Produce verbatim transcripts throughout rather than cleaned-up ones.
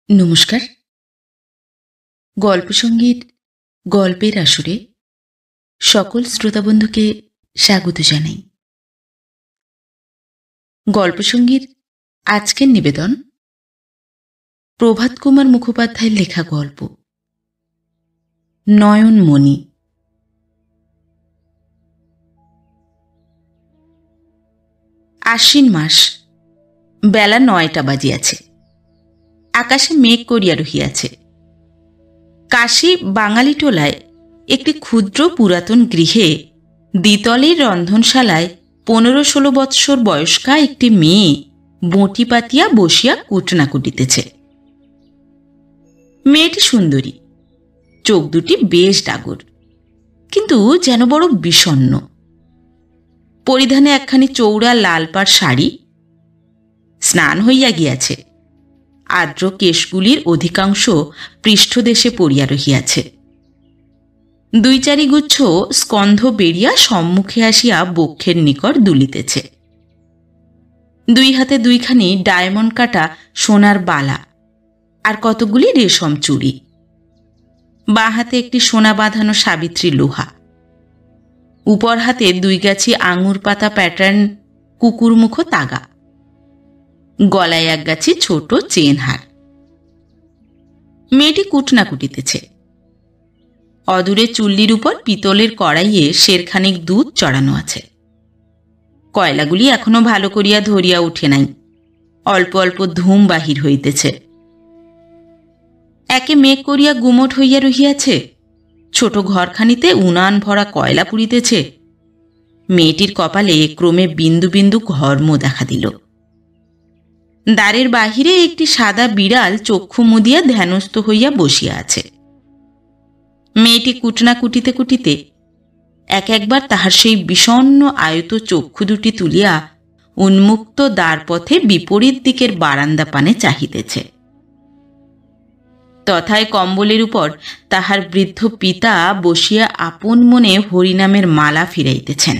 নমস্কার। গল্প সঙ্গীত গল্পের আসরে সকল শ্রোতাবন্ধুকে স্বাগত জানাই। গল্প সঙ্গীত আজকের নিবেদন প্রভাত কুমার মুখোপাধ্যায়ের লেখা গল্প নয়নমণি। আশ্বিন মাস, বেলা নয়টা বাজিয়াছে। আকাশে মেঘ করিয়া রহিয়াছে। কাশী বাঙালি টোলায় একটি ক্ষুদ্র পুরাতন গৃহে দ্বিতলের রন্ধনশালায় পনেরো ষোলো বৎসর বয়স্কা একটি মেয়ে বঁটি পাতিয়া বসিয়া কুটনা কুটিতেছে। মেয়েটি সুন্দরী, চোখ দুটি বেশ ডাগর, কিন্তু যেন বড় বিষণ্ণ। পরিধানে একখানি চৌড়া লালপাড় শাড়ি। স্নান হইয়া গিয়াছে। আর্দ্র কেশগুলির অধিকাংশ পৃষ্ঠদেশে পড়িয়া রহিয়াছে। দুই চারি গুচ্ছ স্কন্ধ বেরিয়া সম্মুখে আসিয়া বক্ষের নিকট দুলিতেছে। দুই হাতে দুইখানি ডায়মন্ড কাটা সোনার বালা আর কতগুলি রেশম চুড়ি। বাঁ হাতে একটি সোনা বাঁধানো সাবিত্রী লোহা। উপর হাতে দুই গাছি আঙুর পাতা প্যাটার্ন কুকুরমুখ তাগা। গলায় এক গাছি ছোট চেন হার। মেয়েটি কুটনা কুটিতেছে। অদূরে চুল্লির উপর পিতলের কড়াইয়ে সেরখানিক দুধ চড়ানো আছে। কয়লাগুলি এখনো ভালো করিয়া ধরিয়া উঠে নাই, অল্প অল্প ধূম বাহির হইতেছে। একে মেঘ করিয়া গুমট হইয়া রহিয়াছে। ছোট ঘরখানিতে উনান ভরা কয়লা পুড়িতেছে। মেয়েটির কপালে ক্রমে বিন্দু বিন্দু ঘর্ম দেখা দিল। দ্বারের বাহিরে একটি সাদা বিড়াল চক্ষু মুদিয়া ধ্যানস্থ হইয়া বসিয়া আছে। মেয়েটি কুটনা কুটিতে কুটিতে এক একবার তাহার সেই বিষণ্ণ আয়ত চক্ষু দুটি তুলিয়া উন্মুক্ত দ্বারপথে বিপরীত দিকের বারান্দা পানে চাহিতেছে। তথায় কম্বলের উপর তাহার বৃদ্ধ পিতা বসিয়া আপন মনে হরিনামের মালা ফিরাইতেছেন।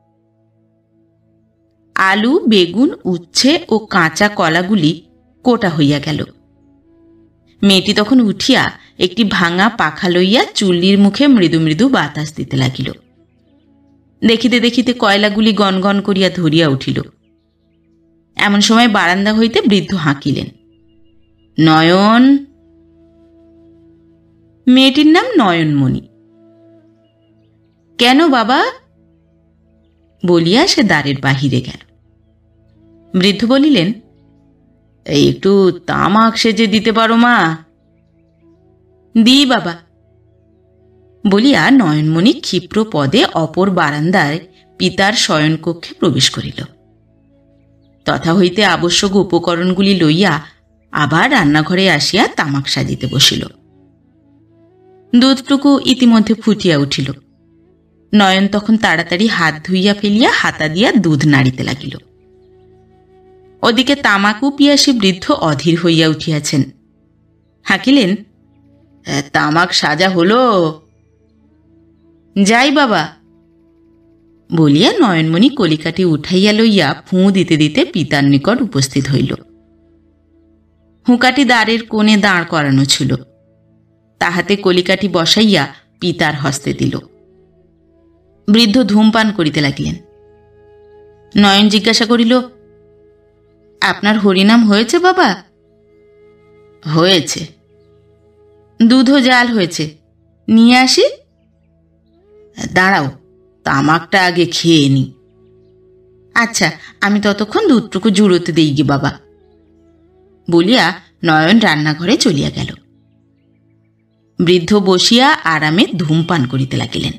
আলু, বেগুন, উচ্ছে ও কাঁচা কলাগুলি কোটা হইয়া গেল। মেয়েটি তখন উঠিয়া একটি ভাঙা পাখা লইয়া চুল্লির মুখে মৃদু মৃদু বাতাস দিতে লাগিল। দেখিতে দেখিতে কয়লাগুলি গনগন করিয়া ধরিয়া উঠিল। এমন সময় বারান্দা হইতে বৃদ্ধ হাঁকিলেন, নয়ন। মেয়েটির নাম নয়নমণি। কেন বাবা বলিয়া সে দ্বারের বাহিরে গেল। বৃদ্ধ বলিলেন, এই একটু তামাক সেজে দিতে পারো মা? দি বাবা বলিয়া নয়নমণি ক্ষিপ্র পদে অপর বারান্দায় পিতার শয়নকক্ষে প্রবেশ করিল। তথা হইতে আবশ্যক উপকরণগুলি লইয়া আবার রান্নাঘরে আসিয়া তামাক সাজিতে বসিল। দুধটুকু ইতিমধ্যে ফুটিয়া উঠিল। নয়ন তখন তাড়াতাড়ি হাত ধুইয়া ফেলিয়া হাতা দিয়া দুধ নাড়িতে লাগিল। ওদিকে তামাকু পিয়াসী বৃদ্ধ অধীর হইয়া উঠিয়াছেন। হাঁকিলেন, তামাক সাজা হলো? যাই বাবা বলিয়া নয়নমণি কলিকাটি উঠাইয়া লইয়া ফুঁ দিতে দিতে পিতার নিকট উপস্থিত হইল। হুঁকাটি দ্বারের কোণে দাঁড় করানো ছিল। তাহাতে কলিকাটি বসাইয়া পিতার হস্তে দিল। বৃদ্ধ ধূমপান করিতে লাগিলেন। নয়ন জিজ্ঞাসা করিল, আপনার হরিনাম হয়েছে বাবা? হয়েছে। দুধও জাল হয়েছে, নিয়ে আসি? দাঁড়াও, তামাকটা আগে খেয়ে নি। আচ্ছা, আমি ততক্ষণ দুধটুকু জুড়োতে দিই গে বাবা বলিয়া নয়ন রান্নাঘরে চলিয়া গেল। বৃদ্ধ বসিয়া আরামে ধূমপান করিতে লাগিলেন।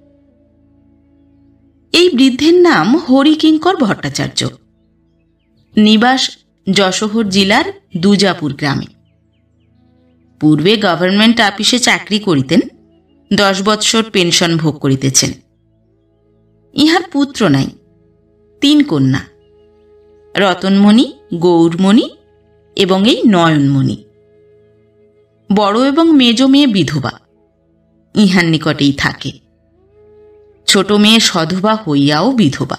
এই বৃদ্ধের নাম হরিকিঙ্কর ভট্টাচার্য। নিবাস যশোহর জেলার দুজাপুর গ্রামে। পূর্বে গভর্নমেন্ট অফিসে চাকরি করিতেন। দশ বৎসর পেনশন ভোগ করিতেছেন। ইহার পুত্র নাই, তিন কন্যা, রতনমণি, গৌরমণি এবং এই নয়নমণি। বড় এবং মেজ মেয়ে বিধবা, ইহার নিকটেই থাকে। ছোট মেয়ে সধবা হইয়াও বিধবা।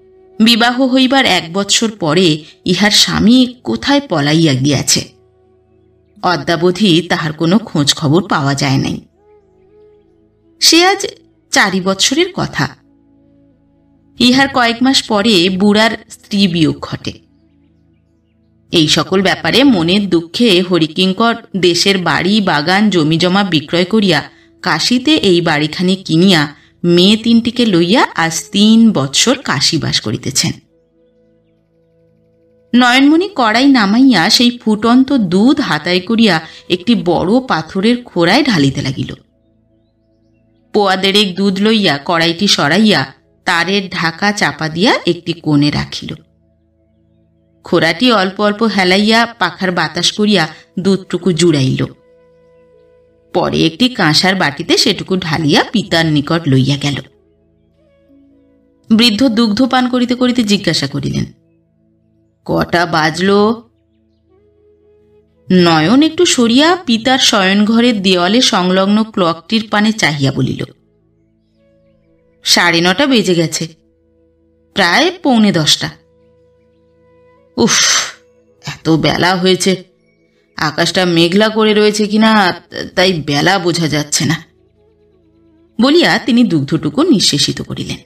বিবাহ হইবার এক বৎসর পরে ইহার স্বামী কোথায় পলাইয়া গিয়াছে। অদ্যাবধি তাহার কোনো খোঁজ খবর পাওয়া যায় নাই। সে আজ চারি বৎসরের কথা। ইহার কয়েক মাস পরে বুড়ার স্ত্রী বিয়োগ ঘটে। এই সকল ব্যাপারে মনের দুঃখে হরিকিঙ্কর দেশের বাড়ি বাগান জমি জমা বিক্রয় করিয়া কাশীতে এই বাড়িখানি কিনিয়া মেয়ে তিনটিকে লইয়া আজ তিন বৎসর কাশী বাস করিতেছেন। নয়নমণি কড়াই নামাইয়া সেই ফুটন্ত দুধ হাতায় করিয়া একটি বড় পাথরের খোড়ায় ঢালিতে লাগিল। পোয়া দেড়েক দুধ লইয়া কড়াইটি সরাইয়া তারের ঢাকা চাপা দিয়া একটি কোণে রাখিল। খোড়াটি অল্প অল্প হেলাইয়া পাখার বাতাস করিয়া দুধটুকু জুড়াইল। পরে একটি কাঁসার বাটিতে সেটুকু ঢালিয়া পিতার নিকট লইয়া গেল। বৃদ্ধ দুগ্ধ পান করিতে করিতে জিজ্ঞাসা করিলেন, কটা বাজল? নয়ন একটু সরিয়া পিতার শয়নঘরের দেওয়ালে সংলগ্ন ক্লকটির পানে চাহিয়া বলিল, সাড়ে নটা বেজে গেছে, প্রায় পৌনে দশটা। উফ, এত বেলা হয়েছে। আকাশটা মেঘলা করে রয়েছে কিনা তাই বেলা বোঝা যাচ্ছে না বলিয়া তিনি দুগ্ধটুকু নিঃশেষিত করিলেন।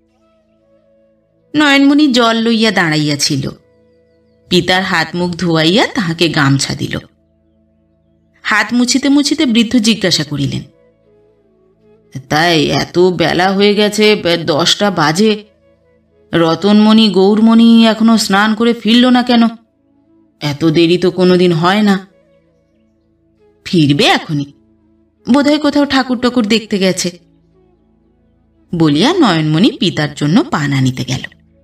নয়নমণি জল লইয়া দাঁড়াইয়াছিল। পিতার হাত মুখ ধোয়াইয়া তাহাকে গামছা দিল। হাত মুছিতে মুছিতে বৃদ্ধ জিজ্ঞাসা করিলেন, তাই এত বেলা হয়ে গেছে, দশটা বাজে, রতনমণি গৌরমণি এখনো স্নান করে ফিরল না কেন? এত দেরি তো কোনোদিন হয় না। ফিরবে এখনই, বোধহয় কোথাও ঠাকুর টাকুর দেখতে গেছে বলিয়া নয়নমণি পিতার জন্য পান আনিতে গেল।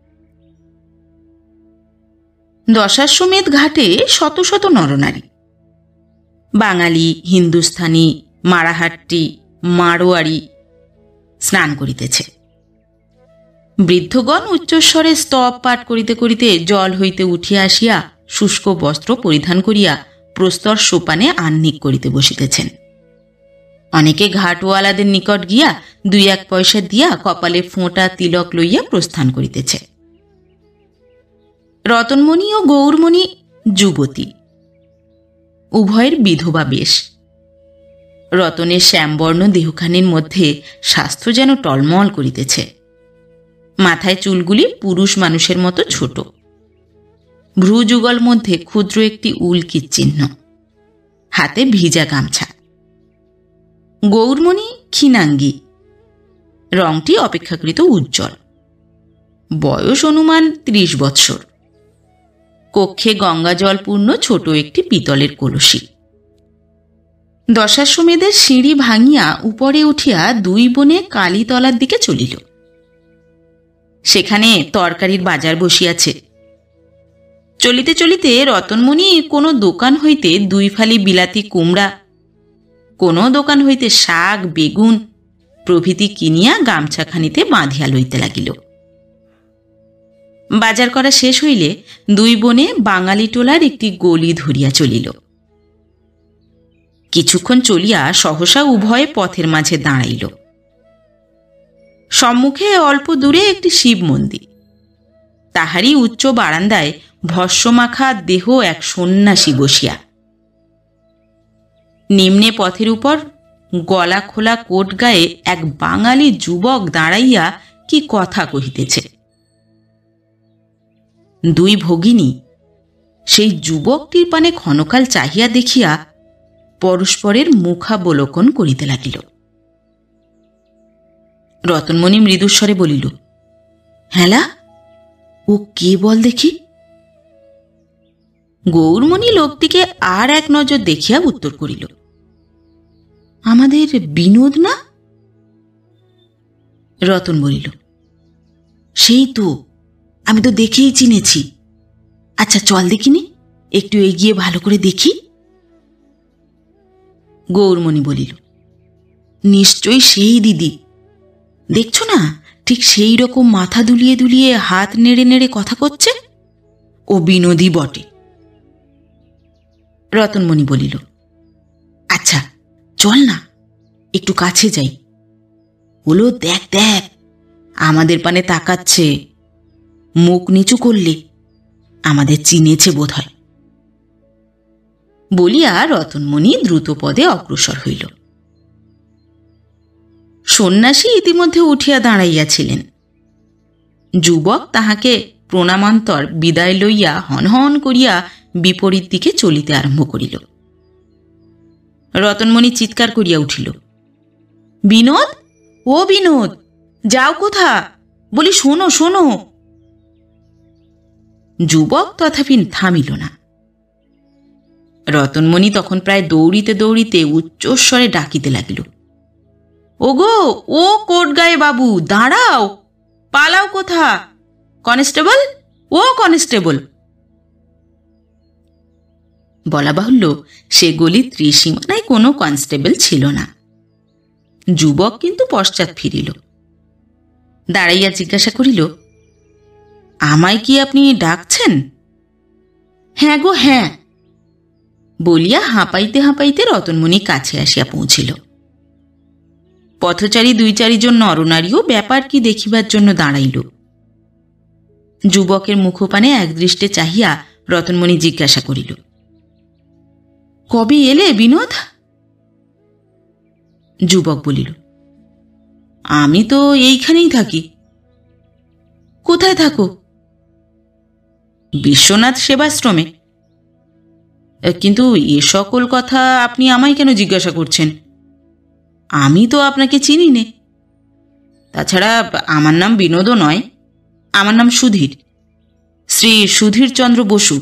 দশাশ্বমেধ ঘাটে শত শত নরনারী, বাঙালি, হিন্দুস্থানি, মারাহাট্টি, মারোয়ারি স্নান করিতেছে। বৃদ্ধগণ উচ্চস্বরে স্তব পাঠ করিতে করিতে জল হইতে উঠিয়া আসিয়া শুষ্ক বস্ত্র পরিধান করিয়া প্রস্তর সোপানে আহ্নিক করিতে বসিতেছেন। অনেকে ঘাটওয়ালাদের নিকট গিয়া দুই এক পয়সা দিয়া কপালে ফোঁটা তিলক লইয়া প্রস্থান করিতেছে। রতনমণি ও গৌরমণি যুবতী, উভয়ের বিধবা বেশ। রতনের শ্যামবর্ণ দেহখানির মধ্যে স্বাস্থ্য যেন টলমল করিতেছে। মাথায় চুলগুলি পুরুষ মানুষের মতো ছোট, ভ্রুযুগল মধ্যে ক্ষুদ্র একটি উল্কির চিহ্ন, হাতে ভিজা গামছা। গৌরমণি ক্ষীণাঙ্গী, রংটি অপেক্ষাকৃত উজ্জ্বল, বয়স অনুমান ত্রিশ বৎসর। কক্ষে গঙ্গাজলপূর্ণ ছোট একটি পিতলের কলসি। দশাশ্বমেধের সিঁড়ি ভাঙিয়া উপরে উঠিয়া দুই বোনে কালীতলার দিকে চলিল। সেখানে তরকারির বাজার বসিয়াছে। চলিতে চলিতে রতনমণি কোনো দোকান হইতে দুই ফালি বিলাতি কুমড়া, কোনো দোকান হইতে শাক, বেগুন প্রভৃতি কিনিয়া গামছাখানিতে বাঁধিয়া লইতে লাগিল। বাজার করা শেষ হইলে দুই বোনে বাঙালি টোলার একটি গলি ধরিয়া চলিল। কিছুক্ষণ চলিয়া সহসা উভয়ে পথের মাঝে দাঁড়াইল। সম্মুখে অল্প দূরে একটি শিব মন্দির, তাহারই উচ্চ বারান্দায় ভস্মমাখা দেহ এক সন্ন্যাসী বসিয়া। নিম্নে পথের উপর গলা খোলা কোট গায়ে এক বাঙালি যুবক দাঁড়াইয়া কি কথা কহিতেছে। দুই ভগিনী সেই যুবকটির পানে ক্ষণকাল চাহিয়া দেখিয়া পরস্পরের মুখাবলোকন করিতে লাগিল। রতনমণি মৃদুস্বরে বলিল, হ্যালা, ও কে বল দেখি? গৌরমণি লোকটিকে আর এক নজর দেখিয়া উত্তর করিল, আমাদের বিনোদ না? রতন বলিল, সেই তো, আমি তো দেখেই চিনেছি। আচ্ছা চল দেখিনি, একটু এগিয়ে ভালো করে দেখি। গৌরমণি বলিল, নিশ্চয়ই সেই দিদি, দেখছো না ঠিক সেই রকম মাথা দুলিয়ে দুলিয়ে হাত নেড়ে নেড়ে কথা করছে, ও বিনোদী বটে। রতনমণি বলিল, আচ্ছা চল না একটু কাছে যাই। বলো, দেখ দেখ, আমাদের পানে তাকাচ্ছে, মুখ নিচু করলে, আমাদের চিনেছে বোধ হয়। বলিয়া রতনমণি দ্রুতপদে অগ্রসর হইল। সন্ন্যাসী ইতিমধ্যে উঠিয়া দাঁড়াইয়াছিলেন। যুবক তাহাকে প্রণামান্তর বিদায় লইয়া হনহন করিয়া বিপরীত দিকে চলিতে আরম্ভ করিল। রতনমণি চিৎকার করিয়া উঠিল, বিনোদ, ও বিনোদ, যাও কোথা? বলি শোনো শোনো। যুবক তথাপি থামিল না। রতনমণি তখন প্রায় দৌড়িতে দৌড়িতে উচ্চস্বরে ডাকিতে লাগিল, ওগো, ও কোটগায়ে বাবু, দাঁড়াও, পালাও কোথা? কনস্টেবল, ও কনস্টেবল। বলা বাহুল্য, সে গলির ত্রিসীমানায় কোনো কনস্টেবল ছিল না। যুবক কিন্তু পশ্চাৎ ফিরিল, দাঁড়াইয়া জিজ্ঞাসা করিল, আমায় কি আপনি ডাকছেন? হ্যাঁ গো হ্যাঁ, বলিয়া হাঁপাইতে হাঁপাইতে রতনমণি কাছে আসিয়া পৌঁছিল। পথচারী দুই চারিজন নরনারীও ব্যাপার কি দেখিবার জন্য দাঁড়াইল। যুবকের মুখপানে একদৃষ্টে চাহিয়া রতনমণি জিজ্ঞাসা করিল, কবে এলে বিনোদ? যুবক বলিল, আমি তো এইখানেই থাকি। কোথায় থাকো? বিশ্বনাথ সেবাশ্রমে। কিন্তু এ সকল কথা আপনি আমায় কেন জিজ্ঞাসা করছেন? আমি তো আপনাকে চিনি নে। তাছাড়া আমার নাম বিনোদও নয়, আমার নাম সুধীর, শ্রী সুধীরচন্দ্র বসু।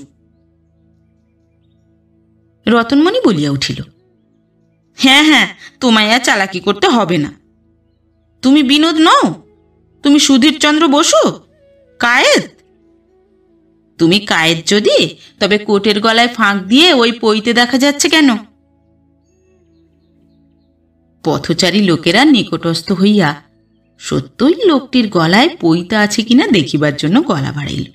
রতনমণি বলিয়া উঠিল, হ্যাঁ হ্যাঁ, তোমায় আর চালাকি করতে হবে না। তুমি বিনোদ নও, তুমি সুধীরচন্দ্র বসু, কায়েত। তুমি কায়েত যদি, তবে কোটের গলায় ফাঁক দিয়ে ওই পইতে দেখা যাচ্ছে কেন? পথচারী লোকেরা নিকটস্থ হইয়া সত্যই লোকটির গলায় পইতা আছে কিনা দেখিবার জন্য গলা বাড়াইল।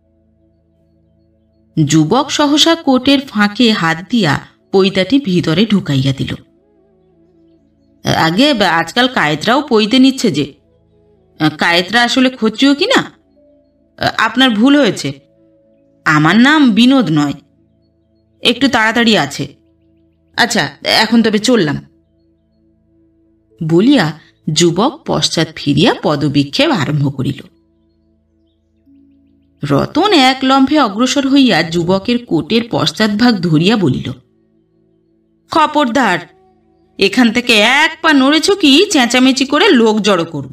যুবক সহসা কোটের ফাঁকে হাত দিয়া পইতাটি ভিতরে ঢুকাইয়া দিল। আগে আজকাল কায়েতরাও পইতে নিচ্ছে যে। কায়েতরা আসলে ক্ষত্রিয় কিনা? আপনার ভুল হয়েছে, আমার নাম বিনোদ নয়। একটু তাড়াতাড়ি আছে। আচ্ছা, এখন তবে চললাম। বলিয়া যুবক পশ্চাৎ ফিরিয়া পদবিক্ষেপ আরম্ভ করিল। রতন এক লম্ফে অগ্রসর হইয়া যুবকের কোটের পশ্চাৎভাগ ধরিয়া বলিল, খবরদার, এখান থেকে এক পা নড়েছ কি চেঁচামেচি করে লোক জড়ো করব।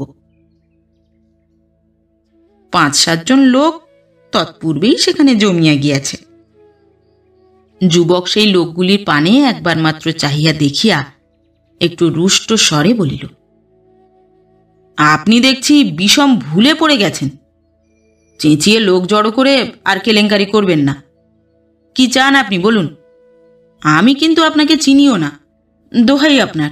পাঁচ সাতজন লোক তৎপূর্বেই সেখানে জমিয়া গিয়াছে। যুবক সেই লোকগুলির পানে একবার মাত্র চাহিয়া দেখিয়া একটু রুষ্ট স্বরে বলিল, আপনি দেখছি বিষম ভুলে পড়ে গেছেন। চেঁচিয়ে লোক জড়ো করে আর কেলেঙ্কারি করবেন না। কি চান আপনি বলুন? আমি কিন্তু আপনাকে চিনিও না, দোহাই আপনার।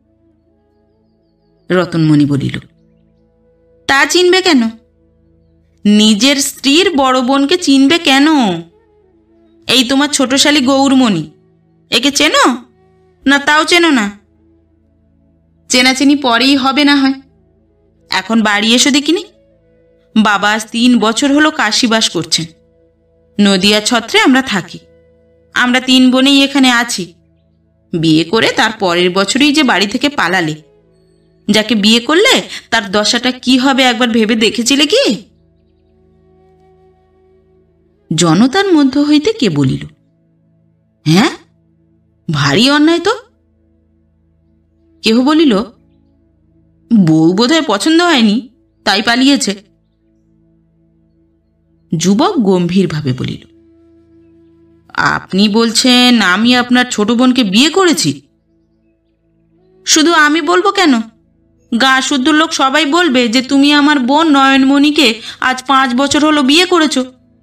রতনমণি বলিল, তা চিনবে কেন? নিজের স্ত্রীর বড় বোনকে চিনবে কেন? এই তোমার ছোট শালী গৌরমণি, একে চেনো না? তাও চেনো না? চেনাচেনি পরেই হবে না হয়। এখন বাড়ি এসো দেখিনি। বাবা আজ তিন বছর হলো কাশিবাস করছেন। নদিয়া ছত্রে আমরা থাকি। আমরা তিন বোনেই এখানে আছি। বিয়ে করে তার পরের বছরই যে বাড়ি থেকে পালালে। যাকে বিয়ে করলে তার দশাটা কি হবে একবার ভেবে দেখেছিলে কি? জনতার মধ্য হইতে কে বলিল, হ্যাঁ, ভারী অন্যায় তো। কেহ বলিল, বউ বোধহয় পছন্দ হয়নি, তাই পালিয়েছে। যুবক গম্ভীরভাবে বলিল, আপনি বলছেন আমি আপনার ছোট বোনকে বিয়ে করেছি? শুধু আমি বলবো কেন, গা শুদ্ধ লোক সবাই বলবে যে তুমি আমার বোন নয়নমণিকে আজ পাঁচ বছর হলো বিয়ে করেছ।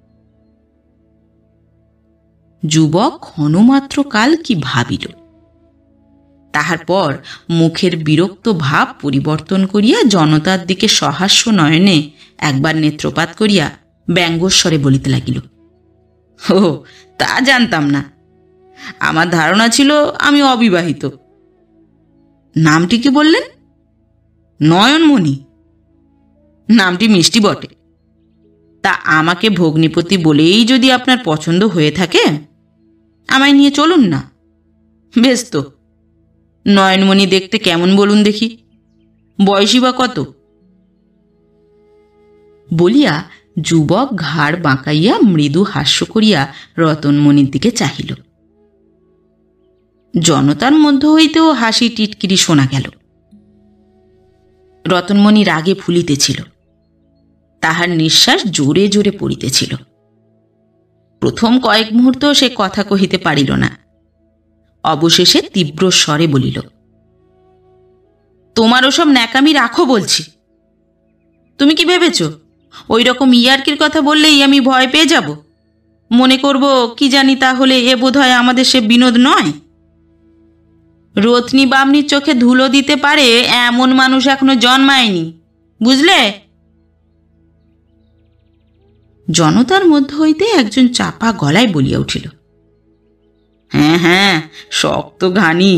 যুবক ক্ষণমাত্র কাল কি ভাবিল, তাহার পর মুখের বিরক্ত ভাব পরিবর্তন করিয়া জনতার দিকে সহাস্য নয়নে একবার নেত্রপাত করিয়া ব্যঙ্গস্বরে বলিতে লাগিল, ও তা জানতাম না। আমার ধারণা ছিল আমি অবিবাহিত। নামটি কি বললেন? নয়নমণি। নামটি মিষ্টি বটে। তা আমাকে ভগ্নিপতি বলেই যদি আপনার পছন্দ হয়ে থাকে, আমায় নিয়ে চলুন না। বেশ তো, নয়নমণি দেখতে কেমন বলুন দেখি, বয়সী বা কত? বলিয়া যুবক ঘাড় বাঁকাইয়া মৃদু হাস্য করিয়া রতনমণির দিকে চাহিল। জনতার মধ্য হইতেও হাসি টিটকিরি শোনা গেল। রতনমণি রাগে ফুলিতেছিল, তাহার নিঃশ্বাস জোরে জোরে পড়িতেছিল। প্রথম কয়েক মুহূর্ত সে কথা কহিতে পারিল না, অবশেষে তীব্র স্বরে বলিল, তোমার ওসব ন্যাকামি রাখো বলছি। তুমি কি ভেবেছ ওই রকম ইয়ার্কির কথা বললেই আমি ভয় পেয়ে যাব? মনে করব কি জানি তাহলে এ বোধ হয় আমাদের সে বিনোদ নয়। রত্নী বামনির চোখে ধুলো দিতে পারে এমন মানুষ এখনো জন্মায়নি, বুঝলে? জনতার মধ্য হইতে একজন চাপা গলায় বলিয়া উঠিল, হ্যাঁ হ্যাঁ, শক্ত ঘানি।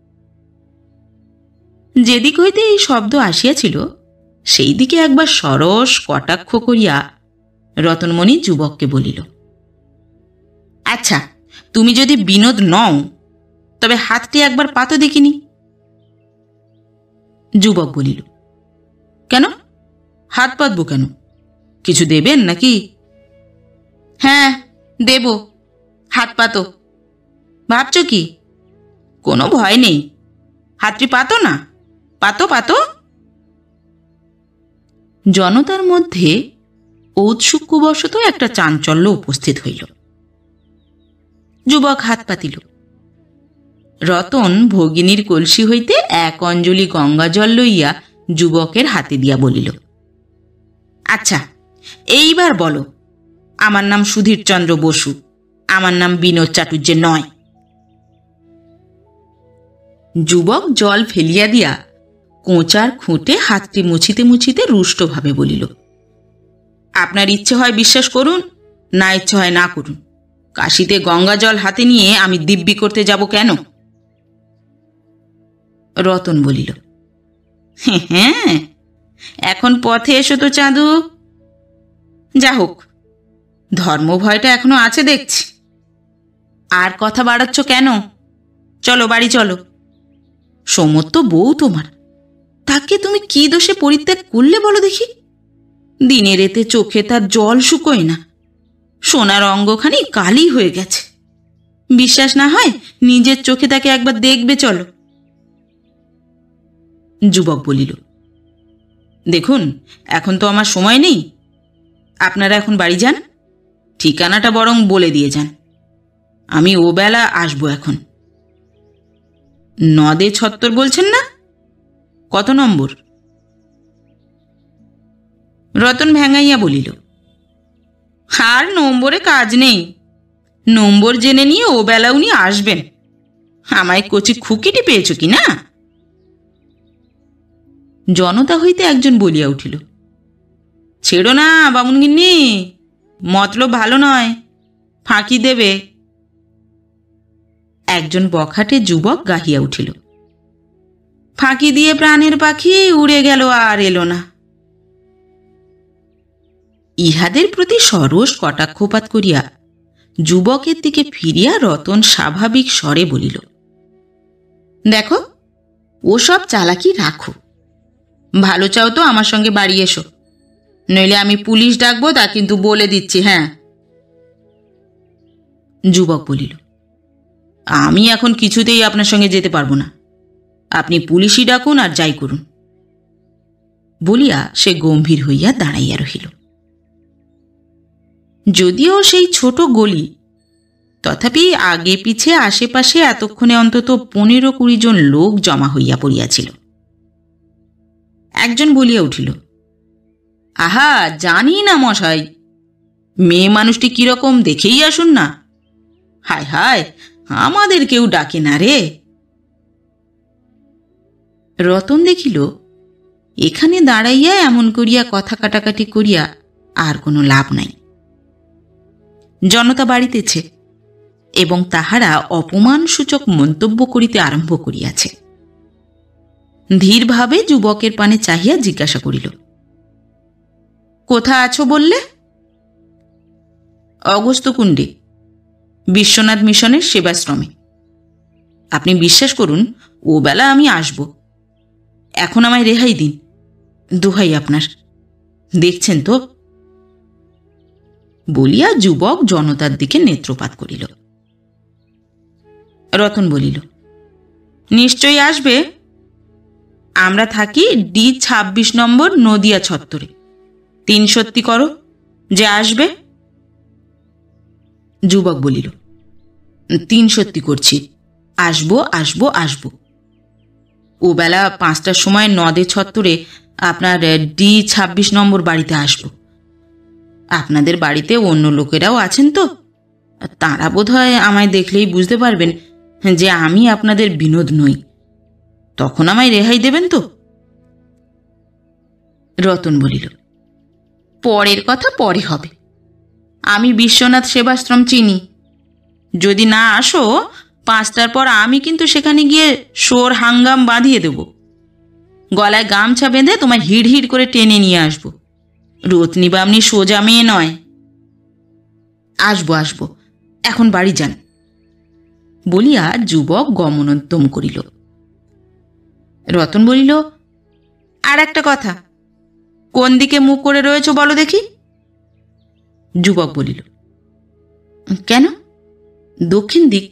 যেদিক হইতে এই শব্দ আসিয়াছিল সেই দিকে একবার সরস কটাক্ষ করিয়া রতনমণি যুবককে বলিল, আচ্ছা, তুমি যদি বিনোদ নও তবে হাতটি একবার পাতো দেখিনি। যুবক বলিল, কেন, হাত পাতবো কেন? কিছু দেবেন নাকি? হ্যাঁ দেব, হাত পাতো। ভাবছ কি? কোনো ভয় নেই, হাতটি পাতো না, পাতো পাতো। জনতার মধ্যে ঔৎসুক্যবশত একটা চাঞ্চল্য উপস্থিত হইল। যুবক হাত পাতিল। রতন ভগিনীর কলসি হইতে এক অঞ্জলি গঙ্গা জল লইয়া যুবকের হাতে দিয়া বলিল, আচ্ছা এইবার বলো, আমার নাম সুধীরচন্দ্র বসু, আমার নাম বিনোদ চাটুর্যে নয়। যুবক জল ফেলিয়া দিয়া কোঁচার খুঁটে হাতটি মুছিতে মুছিতে রুষ্টভাবে বলিল, আপনার ইচ্ছে হয় বিশ্বাস করুন, না ইচ্ছে হয় না করুন, কাশিতে গঙ্গা জল হাতে নিয়ে আমি দিব্যি করতে যাব কেন? রতন বলিল, হ্যাঁ, এখন পথে এসো তো চাঁদু। যা হোক, ধর্মভয়টা এখনো আছে দেখছি। আর কথা বাড়াচ্ছ কেন? চলো বাড়ি চলো। সমত্ত বউ তোমার, তাকে তুমি কি দোষে পরিত্যাগ করলে বলো দেখি? দিনে রেতে চোখে তার জল শুকোয় না, সোনার অঙ্গখানি কালি হয়ে গেছে। বিশ্বাস না হয় নিজের চোখে তাকে একবার দেখবে, চলো। যুবক বলিল, দেখুন, এখন তো আমার সময় নেই, আপনারা এখন বাড়ি যান, ঠিকানাটা বরং বলে দিয়ে যান, আমি ও বেলা আসবো। এখন নদে ছত্তর বলছেন না? কত নম্বর? রতন ভেঙাইয়া বলিল, আর নম্বরে কাজ নেই, নম্বর জেনে নিয়ে ও বেলা উনি আসবেন। আমায় কচি খুকিটি পেয়েছ কি না? জনতা হইতে একজন বলিয়া উঠিল, ছেড়ো না বামুনগিন্নি, মতলব ভালো নয়, ফাঁকি দেবে। একজন বখাটে যুবক গাহিয়া উঠিল, ফাঁকি দিয়ে প্রাণের পাখি উড়ে গেল আর এলো না। ইহাদের প্রতি সরস কটাক্ষপাত করিয়া যুবকের দিকে ফিরিয়া রতন স্বাভাবিক স্বরে বলিল, দেখো, ওসব চালাকি রাখো, ভালো চাও তো আমার সঙ্গে বাড়ি এসো, নইলে আমি পুলিশ ডাকবো, তা কিন্তু বলে দিচ্ছি। হ্যাঁ। যুবক বলিল, আমি এখন কিছুতেই আপনার সঙ্গে যেতে পারবো না, আপনি পুলিশই ডাকুন আর যাই করুন। বলিয়া সে গম্ভীর হইয়া দাঁড়াইয়া রহিল। যদিও সেই ছোট গলি, তথাপি আগে পিছে আশেপাশে এতক্ষণে অন্তত পনেরো কুড়ি জন লোক জমা হইয়া পড়িয়াছিল। একজন বলিয়া উঠিল, আহা, জানি না মশাই, মেয়ে মানুষটি কিরকম দেখেই আসুন না। হায় হায়, আমাদের কেউ ডাকে না রে। রতন দেখিল এখানে দাঁড়াইয়া এমন করিয়া কথা কাটাকাটি করিয়া আর কোনো লাভ নাই। জনতা বাড়িতেছে এবং তাহারা অপমানসূচক মন্তব্য করিতে আরম্ভ করিয়াছে। ধীরভাবে যুবকের পানে চাহিয়া জিজ্ঞাসা করিল, কোথা আছো বললে? অগস্ত্যকুণ্ডে। বিশ্বনাথ মিশনের সেবাশ্রমে। আপনি বিশ্বাস করুন, ও বেলা আমি আসব। এখন আমায় রেহাই দিন, দোহাই আপনার। দেখছেন তো, বলিয়া যুবক জনতার দিকে নেত্রপাত করিল। রতন বলিল, নিশ্চয়ই আসবে। আমরা থাকি ডি ছাব্বিশ নম্বর নদিয়া ছত্তরে। তিন সত্যি করো যে আসবে। যুবক বলিল, তিন সত্যি করছি, আসবো আসবো আসবো। ও বেলা পাঁচটার সময় নদে ছত্তরে আপনার ডি ছাব্বিশ নম্বর বাড়িতে আসবো। আপনাদের বাড়িতে অন্য লোকেরাও আছেন তো, তাঁরা বোধহয় আমায় দেখলেই বুঝতে পারবেন যে আমি আপনাদের বিনোদ নই। তখন আমায় রেহাই দেবেন তো? রতন বলিল, পরের কথা পরে হবে। আমি বিশ্বনাথ সেবাশ্রম চিনি। যদি না আসো, পাঁচটার পর আমি কিন্তু সেখানে গিয়ে শোর হাঙ্গাম বাঁধিয়ে দেব। গলায় গামছা বেঁধে তোমায় হিড় হিড় করে টেনে নিয়ে আসবো। রত্নী বামনি সোজা মেয়ে নয়। আসবো আসবো, এখন বাড়ি যান, বলিয়া যুবক গমনোদ্যম করিল। রতন বলিল, আর একটা কথা, কোন দিকে মুখ করে রয়েছ বলো দেখি। যুবক বলিল, কেন? দক্ষিণ দিক।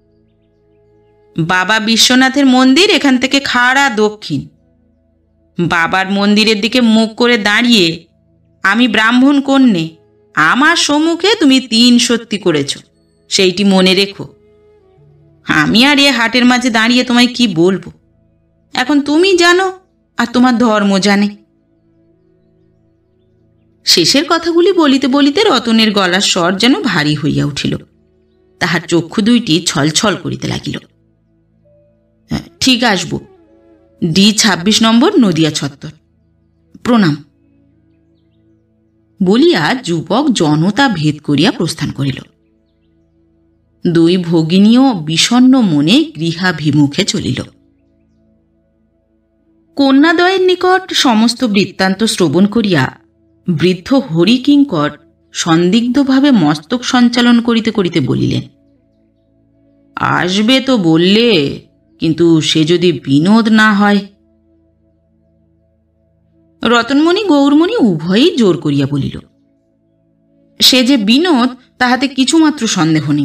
বাবা বিশ্বনাথের মন্দির এখান থেকে খাড়া দক্ষিণ। বাবার মন্দিরের দিকে মুখ করে দাঁড়িয়ে আমি ব্রাহ্মণ কন্যে, আমার সম্মুখে তুমি তিন সত্যি করেছ, সেইটি মনে রেখো। আমি আর এ হাটের মাঝে দাঁড়িয়ে তোমায় কি বলবো? এখন তুমি জানো আর তোমার ধর্ম জানে। শেষের কথাগুলি বলিতে বলিতে রতনের গলার স্বর যেন ভারী হইয়া উঠিল। তাহার চক্ষু দুইটি ছলছল করিতে লাগিল। ঠিক আসবো, ডি ছাব্বিশ নম্বর নদিয়া ছত্তর। প্রণাম, বলিয়া যুবক জনতা ভেদ করিয়া প্রস্থান করিল। দুই ভগিনীও বিষণ্ণ মনে গৃহাভিমুখে চলিল। কন্যাদ্বয়ের নিকট সমস্ত বৃত্তান্ত শ্রবণ করিয়া বৃদ্ধ হরিকিঙ্কর সন্দিগ্ধভাবে মস্তক সঞ্চালন করিতে করিতে বলিলেন, আসবে তো বললে, কিন্তু সে যদি বিনোদ না হয়? রতনমণি গৌরমণি উভয়ই জোর করিয়া বলিল, সে যে বিনোদ তাহাতে কিছুমাত্র সন্দেহ নেই।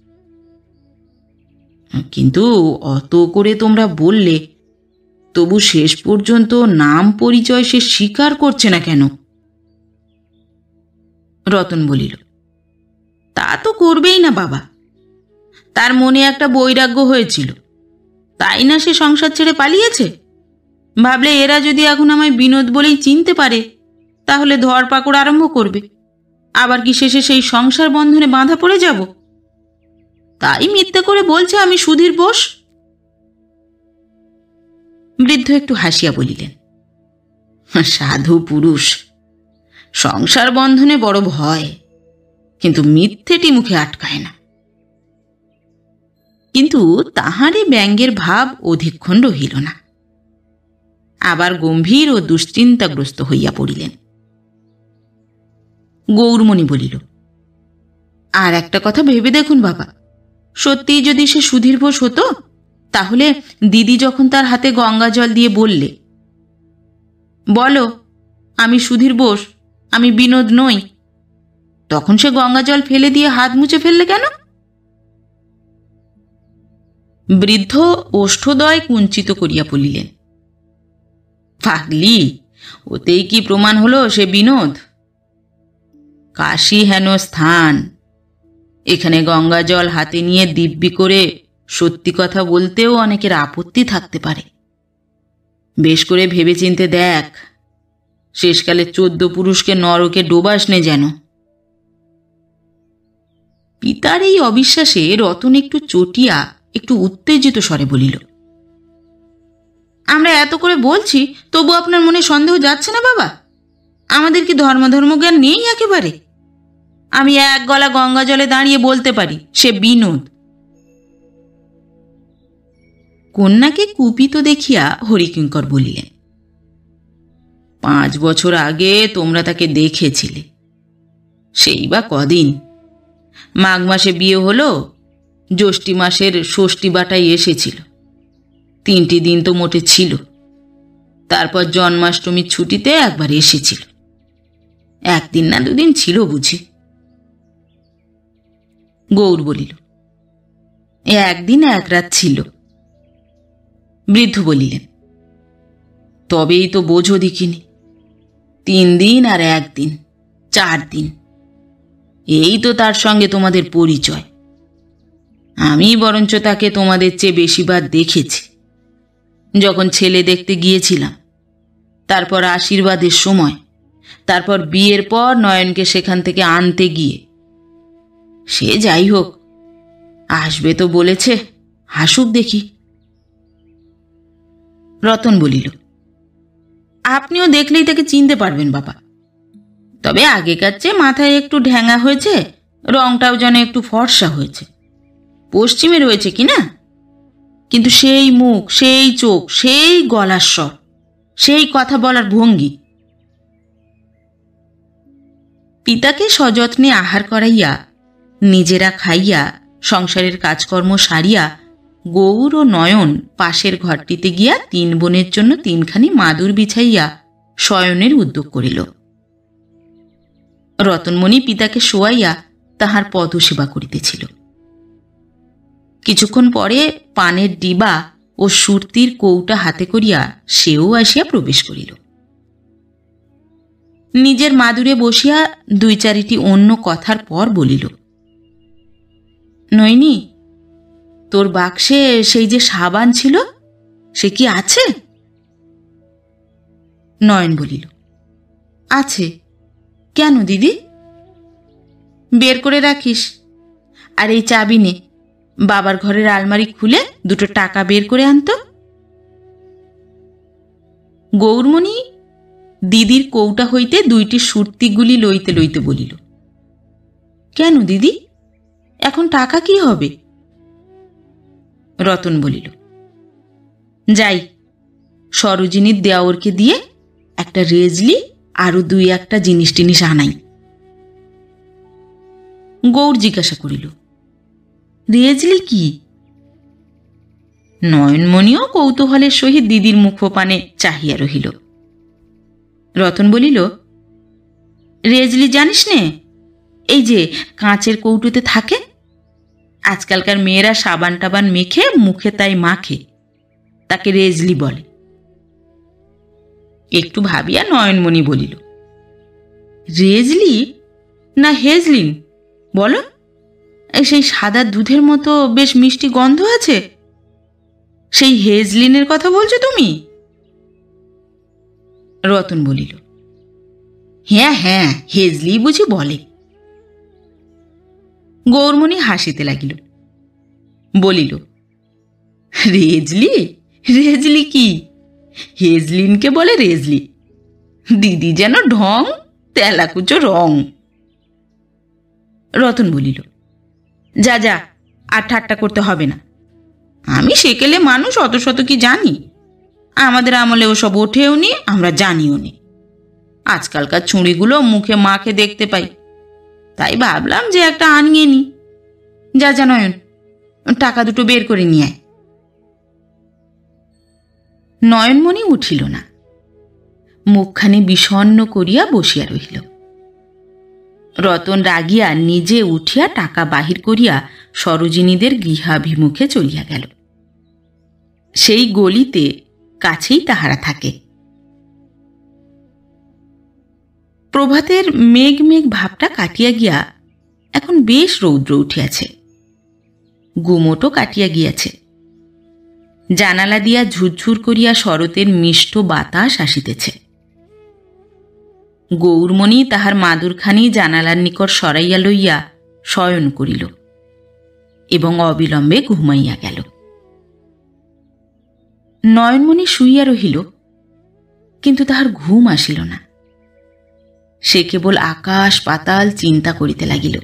কিন্তু অত করে তোমরা বললে, তবু শেষ পর্যন্ত নাম পরিচয় সে স্বীকার করছে না কেন? রতন বলিল, তা তো করবেই না বাবা। তার মনে একটা বৈরাগ্য হয়েছিল, তাই না সে সংসার ছেড়ে পালিয়েছে। ভাবলে এরা যদি এখন আমায় বিনোদ বলেই চিনতে পারে, তাহলে ধরপাকড় আরম্ভ করবে। আবার কি শেষে সেই সংসার বন্ধনে বাঁধা পড়ে যাব? তাই মিথ্যে করে বলছে আমি সুধীর বোস। বৃদ্ধ একটু হাসিয়া বলিলেন, সাধু পুরুষ, সংসার বন্ধনে বড় ভয়, কিন্তু মিথ্যেটি মুখে আটকায় না। কিন্তু তাহারই ব্যঙ্গের ভাব অধিকক্ষণ রহিল না। আবার গম্ভীর ও দুশ্চিন্তাগ্রস্ত হইয়া পড়িলেন। গৌরমণি বলিল, আর একটা কথা ভেবে দেখুন বাবা, সত্যিই যদি সে সুধীর বোস হতো, তাহলে দিদি যখন তার হাতে গঙ্গা জল দিয়ে বললে, বলো আমি সুধীর বোস, আমি বিনোদ নই, তখন সে গঙ্গা জল ফেলে দিয়ে হাত মুছে ফেললে কেন? বৃদ্ধ ওষ্ঠদয় কুঞ্চিত করিয়া বলিলেন, পাগলি, ওতেই কি প্রমাণ হলো সে বিনোদ? কাশী হেন স্থান, এখানে গঙ্গা জল হাতে নিয়ে দিব্যি করে সত্যি কথা বলতেও অনেকের আপত্তি থাকতে পারে। বেশ করে ভেবেচিন্তে দেখ, শেষকালে চোদ্দ পুরুষকে নরকে ডোবাস নে যেন। পিতার এই অবিশ্বাসে রতন একটু চটিয়া একটু উত্তেজিত স্বরে বলিল, আমরা এত করে বলছি, তবু আপনার মনে সন্দেহ যাচ্ছে না বাবা? আমাদের কি ধর্ম ধর্মজ্ঞান নেই একেবারে? আমি এক গলা গঙ্গা জলে দাঁড়িয়ে বলতে পারি সে বিনোদ। কন্যাকে কুপিত দেখিয়া হরিকিঙ্কর বলিলেন, পাঁচ বছর আগে তোমরা তাকে দেখেছিলে, সেই বা কদিন। মাঘ মাসে বিয়ে হলো, জ্যৈষ্ঠী মাসের ষষ্ঠী বাটাই এসেছিল। তিনটি দিন তো মোটে ছিল। তারপর জন্মাষ্টমীর ছুটিতে একবার এসেছিল। একদিন না দুদিন ছিল বুঝি। গৌর বলিল, একদিন এক রাত ছিল। বৃদ্ধ বলিলেন, তবেই তো বোঝো দেখিনি। তিন দিন আর একদিন, চার দিন, এই তো তার সঙ্গে তোমাদের পরিচয়। আমি বরঞ্চ তাকে তোমাদের চেয়ে বেশিবার দেখেছি। যখন ছেলে দেখতে গিয়েছিলাম, তারপর আশীর্বাদের সময়, তারপর বিয়ের পর নয়নকে সেখান থেকে আনতে গিয়ে। সে যাই হোক, আসবে তো বলেছে, হাসুক দেখি। রতন বলিল, আপনিও দেখলেই তাকে চিনতে পারবেন বাবা। তবে আগেকার চেয়ে মাথায় একটু ঢ্যাঙা হয়েছে, রংটাও যেন একটু ফর্সা হয়েছে। পশ্চিমে রয়েছে কি না, কিন্তু সেই মুখ, সেই চোখ, সেই গলার স্বর, সেই কথা বলার ভঙ্গি। পিতাকে সযত্নে আহার করাইয়া, নিজেরা খাইয়া, সংসারের কাজকর্ম সারিয়া গৌর ও নয়ন পাশের ঘরটিতে গিয়া তিন বোনের জন্য তিনখানি মাদুর বিছাইয়া শয়নের উদ্যোগ করিল। রতনমণি পিতাকে শোয়াইয়া তাহার পদসেবা করিতেছিল। কিছুক্ষণ পরে পানের ডিবা ও সুরতির কৌটা হাতে করিয়া সেও আসিয়া প্রবেশ করিল। নিজের মাদুরে বসিয়া দুই চারিটি অন্য কথার পর বলিল, নইনি, তোর বাক্সে সেই যে সাবান ছিল, সে কি আছে? নয়ন বলিল, আছে। কেন দিদি? বের করে রাখিস। আর এই চাবি নে, বাবার ঘরের আলমারি খুলে দুটো টাকা বের করে আনতো। গৌরমণি দিদির কৌটা হইতে দুইটি সুরতিগুলি লইতে লইতে বলিল, কেন দিদি, এখন টাকা কি হবে? রতন বলিল, যাই, সরোজিনীর দেওরকে দিয়ে একটা রেজলি আরো দুই একটা জিনিস টিনিস আনাই। গৌর জিজ্ঞাসা করিল, রেজলি কি? নয়নমণিও কৌতূহলের সহিত দিদির মুখপানে চাহিয়া রহিল। রতন বলিল, রেজলি জানিস নে, এই যে কাঁচের কৌটোতে থাকে। আজকালকার মেয়েরা সাবান টাবান মেখে মুখে তাই মাখে, তাকে রেজলি বলে। একটু ভাবিয়া নয়নমণি বলিল, রেজলি না হেজলিন বলো? সেই সাদা দুধের মতো বেশ মিষ্টি গন্ধ আছে, সেই হেজলিনের কথা বলছো তুমি? রতন বলিল, হ্যাঁ হ্যাঁ, হেজলি বুঝি বলে। গৌরমণি হাসিতে লাগিল, বলিল, রেজলি? রেজলি কি? হেজলিনকে বলে রেজলি। দিদি যেন ঢং, তেলাকুচো রং। রতন বলিল, যা যা, আর ঠাট্টা করতে হবে না। আমি সেকেলে মানুষ, অত শত কি জানি? আমাদের আমলে ওসব ওঠেও নি, আমরা জানিও নি। আজকালকার ছুঁড়িগুলো মুখে মাখে দেখতে পাই, তাই ভাবলাম যে একটা আনিয়ে নি। যা যা নয়ন, টাকা দুটো বের করে নিয়ে আয়। নয়নমণি উঠিল না, মুখখানি বিষণ্ণ করিয়া বসিয়া রহিল। রতন রাগিয়া নিজে উঠিয়া টাকা বাহির করিয়া সরোজিনীদের গৃহাভিমুখে চলিয়া গেল। সেই গলিতে কাছেই তাহারা থাকে। প্রভাতের মেঘ মেঘ ভাবটা কাটিয়া গিয়া এখন বেশ রৌদ্র উঠিয়াছে, গুমোটও কাটিয়া গিয়াছে। জানালা দিয়া ঝুরঝুর করিয়া শরতের মিষ্ট বাতাস আসিতেছে। গৌরমণি তাহার মাদুরখানি জানালার নিকট সরাইয়া লইয়া শয়ন করিল এবং অবিলম্বে ঘুমাইয়া গেল। নয়নমণি শুইয়া রহিল, কিন্তু তাহার ঘুম আসিল না। সে কেবল আকাশ পাতাল চিন্তা করিতে লাগিল।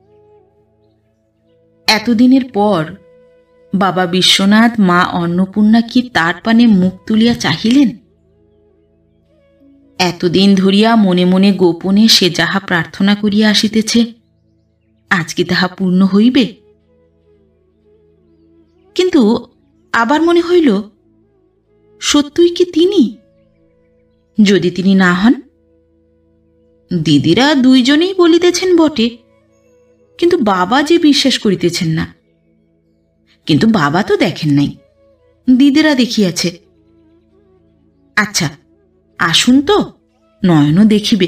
এতদিনের পর বাবা বিশ্বনাথ, মা অন্নপূর্ণা কি তার পানে মুখ তুলিয়া চাহিলেন? এতদিন ধরিয়া মনে মনে গোপনে সে যাহা প্রার্থনা করিয়া আসিতেছে, আজ কি তাহা পূর্ণ হইবে? কিন্তু আবার মনে হইল, সত্যই কি তিনি? যদি তিনি না হন? দিদিরা দুইজনেই বলিতেছেন বটে, কিন্তু বাবা যে বিশ্বাস করিতেছেন না। কিন্তু বাবা তো দেখেন নাই, দিদিরা দেখিয়াছে। আচ্ছা, আসুন তো, নয়নও দেখিবে।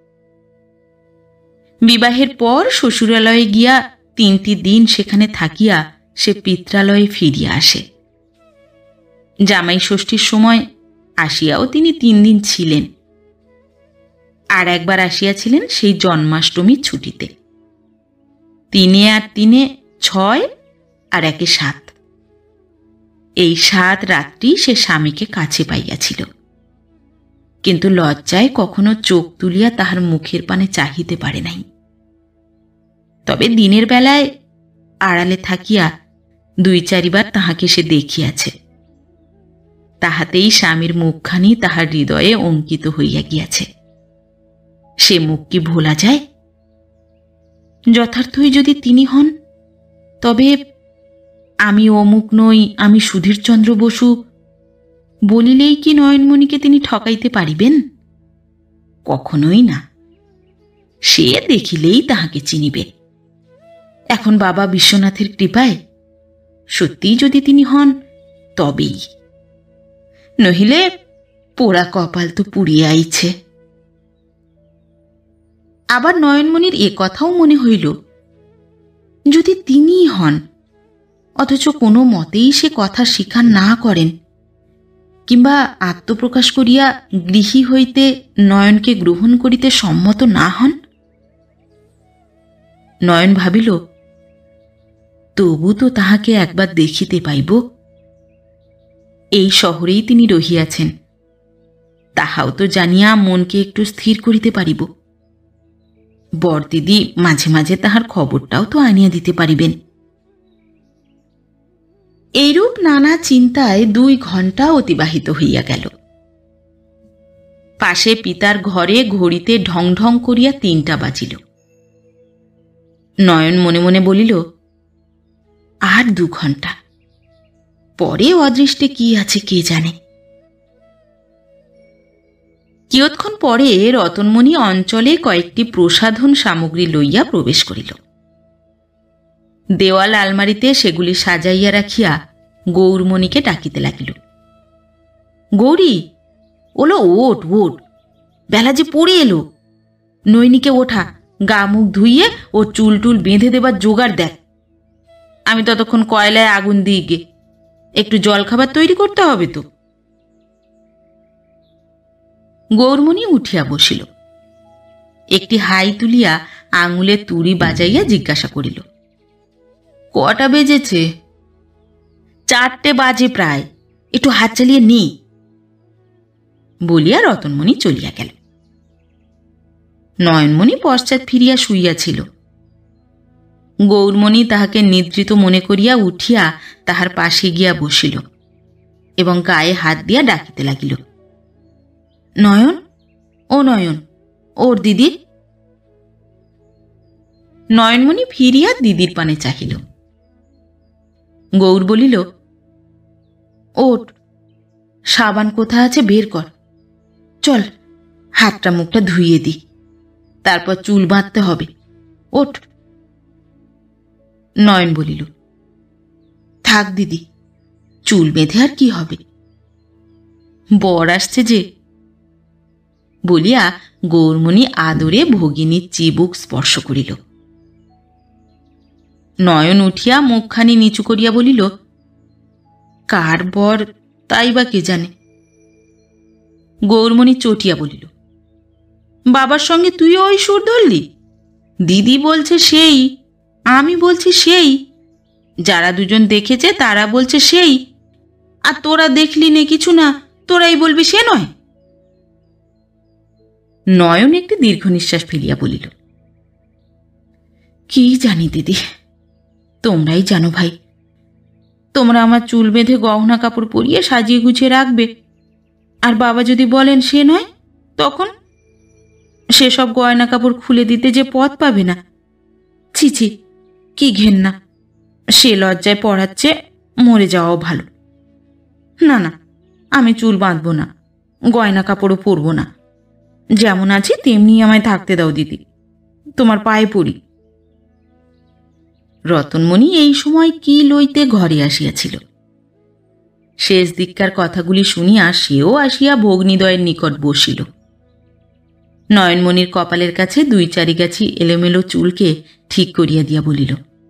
বিবাহের পর শ্বশুরালয়ে গিয়া তিনটি দিন সেখানে থাকিয়া সে পিত্রালয়ে ফিরিয়া আসে। জামাই ষষ্ঠীর সময় আসিয়াও তিনি তিন দিন ছিলেন। আর একবার আসিয়াছিলেন সেই জন্মাষ্টমীর ছুটিতে। তিনে আর তিনে ছয়, আর একে সাত। এই সাত রাত্রি সে স্বামীকে কাছে পাইয়াছিল, কিন্তু লজ্জায় কখনো চোখ তুলিয়া তাহার মুখের পানে চাহিতে পারে নাই। তবে দিনের বেলায় আড়ালে থাকিয়া দুই চারিবার তাহাকে সে দেখিয়াছে। তাহাতেই স্বামীর মুখখানি তাহার হৃদয়ে অঙ্কিত হইয়া গিয়াছে। সে মুখ কি ভোলা যায়? যথার্থই যদি তিনি হন, তবে আমি অমুক নই, আমি সুধীরচন্দ্র বসু বলিলেই কি নয়নমণিকে তিনি ঠকাইতে পারিবেন? কখনোই না। সে দেখিলেই তাহাকে চিনিবে। এখন বাবা বিশ্বনাথের কৃপায় সত্যিই যদি তিনি হন, তবেই। নহিলে পোড়া কপাল তো পুড়িয়া আইছে। আবার নয়নমণির এ কথাও মনে হইল, যদি তিনিই হন, অথচ কোনো মতেই সে কথা স্বীকার না করেন, কিংবা আত্মপ্রকাশ করিয়া গৃহী হইতে নয়নকে গ্রহণ করিতে সম্মত না হন। নয়ন ভাবিল, তবু তো তাহাকে একবার দেখিতে পাইব। এই শহরেই তিনি রহিয়াছেন, তাহাও তো জানিয়া মনকে একটু স্থির করিতে পারিব। বরদিদি মাঝে মাঝে তাহার খবরটাও তো আনিয়া দিতে পারিবেন। এইরূপ নানা চিন্তায় দুই ঘণ্টা অতিবাহিত হইয়া গেল। পাশে পিতার ঘরে ঘড়িতে ঢং ঢং করিয়া তিনটা বাজিল। নয়ন মনে মনে বলিল, আর দু ঘণ্টা পরে অদৃষ্টে কি আছে কে জানে। কিয়ৎক্ষণ পরে রতনমণি অঞ্চলে কয়েকটি প্রসাধন সামগ্রী লইয়া প্রবেশ করিল। দেওয়াল আলমারিতে সেগুলি সাজাইয়া রাখিয়া গৌরমণিকে ডাকিতে লাগিল। গৌরী, ওলো ওঠ ওঠ, বেলা যে পড়ে এলো। নৈনিকে ওঠা, গা মুখ ধুইয়ে ও চুল টুল বেঁধে দেবার জোগাড় দেখ। আমি ততক্ষণ কয়লায় আগুন দিয়ে গে, একটু জলখাবার তৈরি করতে হবে তো। গৌরমণি উঠিয়া বসিল। একটি হাই তুলিয়া আঙুলে তুড়ি বাজাইয়া জিজ্ঞাসা করিল, কটা বেজেছে? চারটে বাজে প্রায়, একটু হাত চালিয়ে নি। বলিয়া রতনমণি চলিয়া গেল। নয়নমণি পশ্চাৎ ফিরিয়া শুইয়াছিল। গৌরমণি তাহাকে নিদ্রিত মনে করিয়া উঠিয়া তাহার পাশে গিয়া বসিল এবং গায়ে হাত দিয়া ডাকিতে লাগিল, নয়ন, ও নয়ন, ওর দিদি। নয়নমণি ফিরিয়া দিদির পানে চাহিল। গৌর বলিল, ওঠ, সাবান কোথা আছে বের কর, চল হাতটা মুখটা ধুইয়ে দি, তারপর চুল বাঁধতে হবে, ওঠ। নয়ন বলিল, থাক দিদি, চুল বেঁধে আর কি হবে, বর আসছে যে। বলিয়া গৌরমণি আদরে ভগিনীর চিবুক স্পর্শ করিল। নয়ন উঠিয়া মুখখানি নিচু করিয়া বলিল, কার বর তাই বা কে জানে। গৌরমণি চটিয়া বলিল, বাবার সঙ্গে তুইও ওই সুর ধরলি? দিদি বলছে সেই, আমি বলছি সেই, যারা দুজন দেখেছে তারা বলছে সেই, আর তোরা দেখলি নে কিছু না, তোরাই বলবি সে নয়। নয়ন একটি দীর্ঘ নিঃশ্বাস ফেলিয়া বলিল, কি জানি দিদি, তোমরাই জানো ভাই। তোমরা আমার চুল বেঁধে গহনা কাপড় পরিয়ে সাজিয়ে গুছিয়ে রাখবে, আর বাবা যদি বলেন সে নয়, তখন সেসব গয়না কাপড় খুলে দিতে যে পথ পাবে না। ছি ছি, কি ঘেন্না, সে লজ্জায় পড়াচ্ছে মরে যাওয়াও ভালো। না না, আমি চুল বাঁধব না, গয়না কাপড়ও পরব না, যেমন আছি তেমনি আমায় থাকতে দাও দিদি, তোমার পায়ে পড়ি। রতনমণি এই সময় কি লইতে ঘরে আসিয়াছিল। শেষ দিককার কথাগুলি শুনিয়া সেও আসিয়া ভগ্নীদ্বয়ের নিকট বসিল। নয়নমণির কপালের কাছে দুই চারি গাছি এলোমেলো চুলকে ঠিক করিয়া দিয়া বলিল,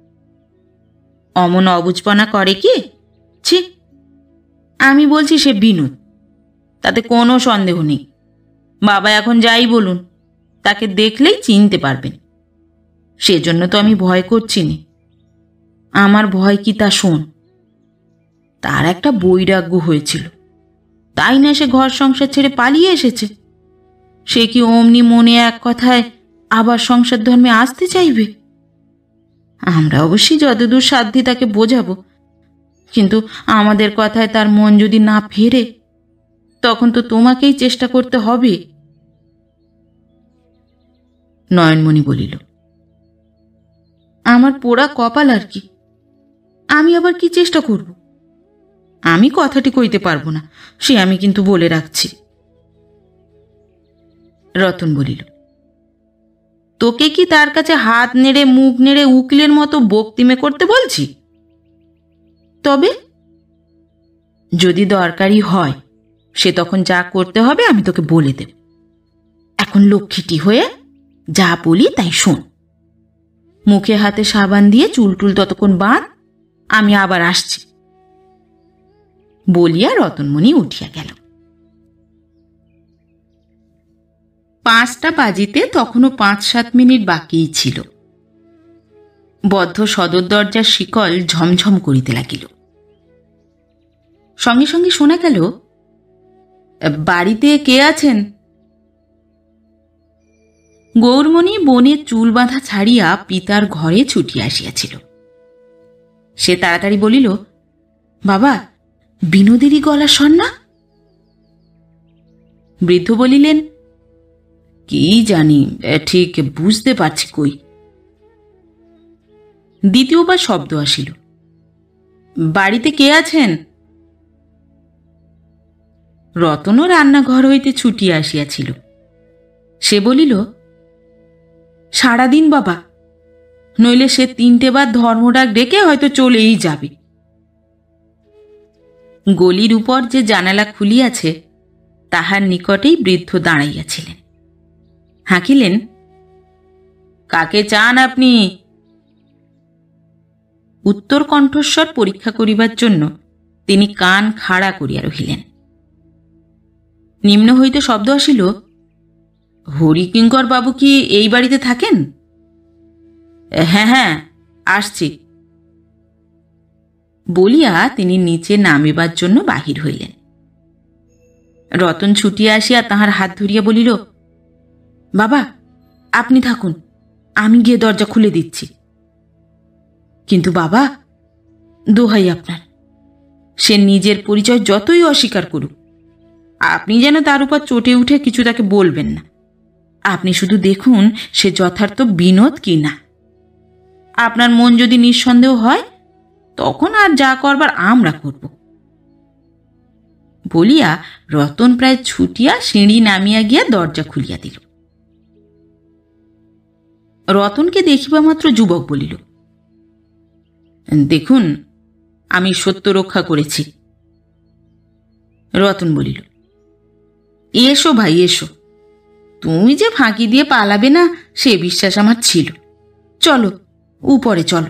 অমন অবুঝপনা করে কি? ছি, আমি বলছি সে বিনোদ, তাতে কোনো সন্দেহ নেই। বাবা এখন যাই বলুন, তাকে দেখলেই চিনতে পারবেন। সেজন্য তো আমি ভয় করছি না। আমার ভয় কি তা শোন। তার একটা বৈরাগ্য হয়েছিল, তাই না সে ঘর সংসার ছেড়ে পালিয়ে এসেছে। সে কি অমনি মনে এক কথায় আবার সংসার ধর্মে আসতে চাইবে? আমরা অবশ্যই যতদূর সাধ্যি তাকে বোঝাবো, কিন্তু আমাদের কথায় তার মন যদি না ফেরে, তখন তো তোমাকেই চেষ্টা করতে হবে। নয়নমণি বলিল, আমার পোড়া কপাল আর কি, আমি আবার কি চেষ্টা করব? আমি কথাটি কইতে পারবো না, সে আমি কিন্তু বলে রাখছি। রতন বলিল, তোকে কি তার কাছে হাত নেড়ে মুখ নেড়ে উকিলের মতো বক্তিমে করতে বলছি? তবে যদি দরকারি হয়, সে তখন যা করতে হবে আমি তোকে বলে দেব। এখন লক্ষ্মীটি হয়ে যা বলি তাই শোন। মুখে হাতে সাবান দিয়ে চুল টুল ততক্ষণ বাঁধ, আমি আবার আসছি। বলিয়া রতনমণি উঠিয়া গেল। পাঁচটা বাজিতে তখনও পাঁচ সাত মিনিট বাকিই ছিল। বদ্ধ সদর দরজার শিকল ঝমঝম করিতে লাগিল। সঙ্গে সঙ্গে শোনা গেল, বাড়িতে কে আছেন? গৌরমণি বনের চুল বাঁধা ছাড়িয়া পিতার ঘরে ছুটিয়া আসিয়াছিল। সে তাড়াতাড়ি বলিল, বাবা, বিনোদেরই গলা শোন না? বৃদ্ধ বলিলেন, কি জানি, ঠিক বুঝতে পারছি কই। দ্বিতীয়বার শব্দ আসিল, বাড়িতে কে আছেন? রতনও রান্নাঘর হইতে ছুটিয়া আসিয়াছিল। সে বলিল, সারাদিন বাবা, নইলে সে তিনটে বার ধর্মডাক ডেকে হয়তো চলেই যাবে। গলির উপর যে জানালা খুলিয়াছে তাহার নিকটেই বৃদ্ধ দাঁড়াইয়াছিলেন। হাঁকিলেন, কাকে চান আপনি? উত্তর কণ্ঠস্বর পরীক্ষা করিবার জন্য তিনি কান খাড়া করিয়া রহিলেন। নিম্ন হইতে শব্দ আসিল, হরিকিঙ্কর বাবু কি এই বাড়িতে থাকেন? হ্যাঁ হ্যাঁ, আসছি বলিয়া তিনি নিচে নামিবার জন্য বাহির হইলেন। রতন ছুটিয়া আসিয়া তাহার হাত ধরিয়া বলিল, বাবা, আপনি থাকুন, আমি গিয়ে দরজা খুলে দিচ্ছি। কিন্তু বাবা, দোহাই আপনার, সে নিজের পরিচয় যতই অস্বীকার করুক, আপনি যেন তার উপর চটে উঠে কিছু তাকে বলবেন না। আপনি শুধু দেখুন সে যথার্থ বিনোদ কি না। আপনার মন যদি নিঃসন্দেহ হয়, তখন আর যা করবার আমরা করব। বলিয়া রতন প্রায় ছুটিয়া সিঁড়ি নামিয়া গিয়া দরজা খুলিয়া দিল। রতনকে দেখিবা মাত্র যুবক বলিল, দেখুন, আমি সত্য রক্ষা করেছি। রতন বলিল, এসো ভাই এসো, তুমি যে ফাঁকি দিয়ে পালাবে না সে বিশ্বাস আমার ছিল। চলো উপরে চলো।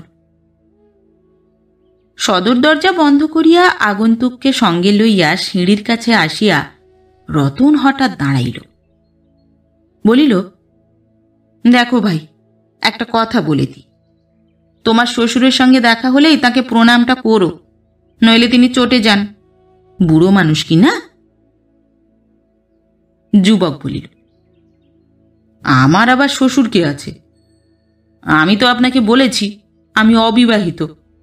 সদর দরজা বন্ধ করিয়া আগন্তুককে সঙ্গে লইয়া সিঁড়ির কাছে আসিয়া রতন হঠাৎ দাঁড়াইল। বলিল, দেখো ভাই, একটা কথা বলে দিই, তোমার শ্বশুরের সঙ্গে দেখা হলেই তাকে প্রণামটা করো, নইলে তিনি চটে যান। বুড়ো মানুষ কি না? যুবক বলিল, আমার আবার শ্বশুর কে আছে? আমি তো আপনাকে বলেছি আমি অবিবাহিত।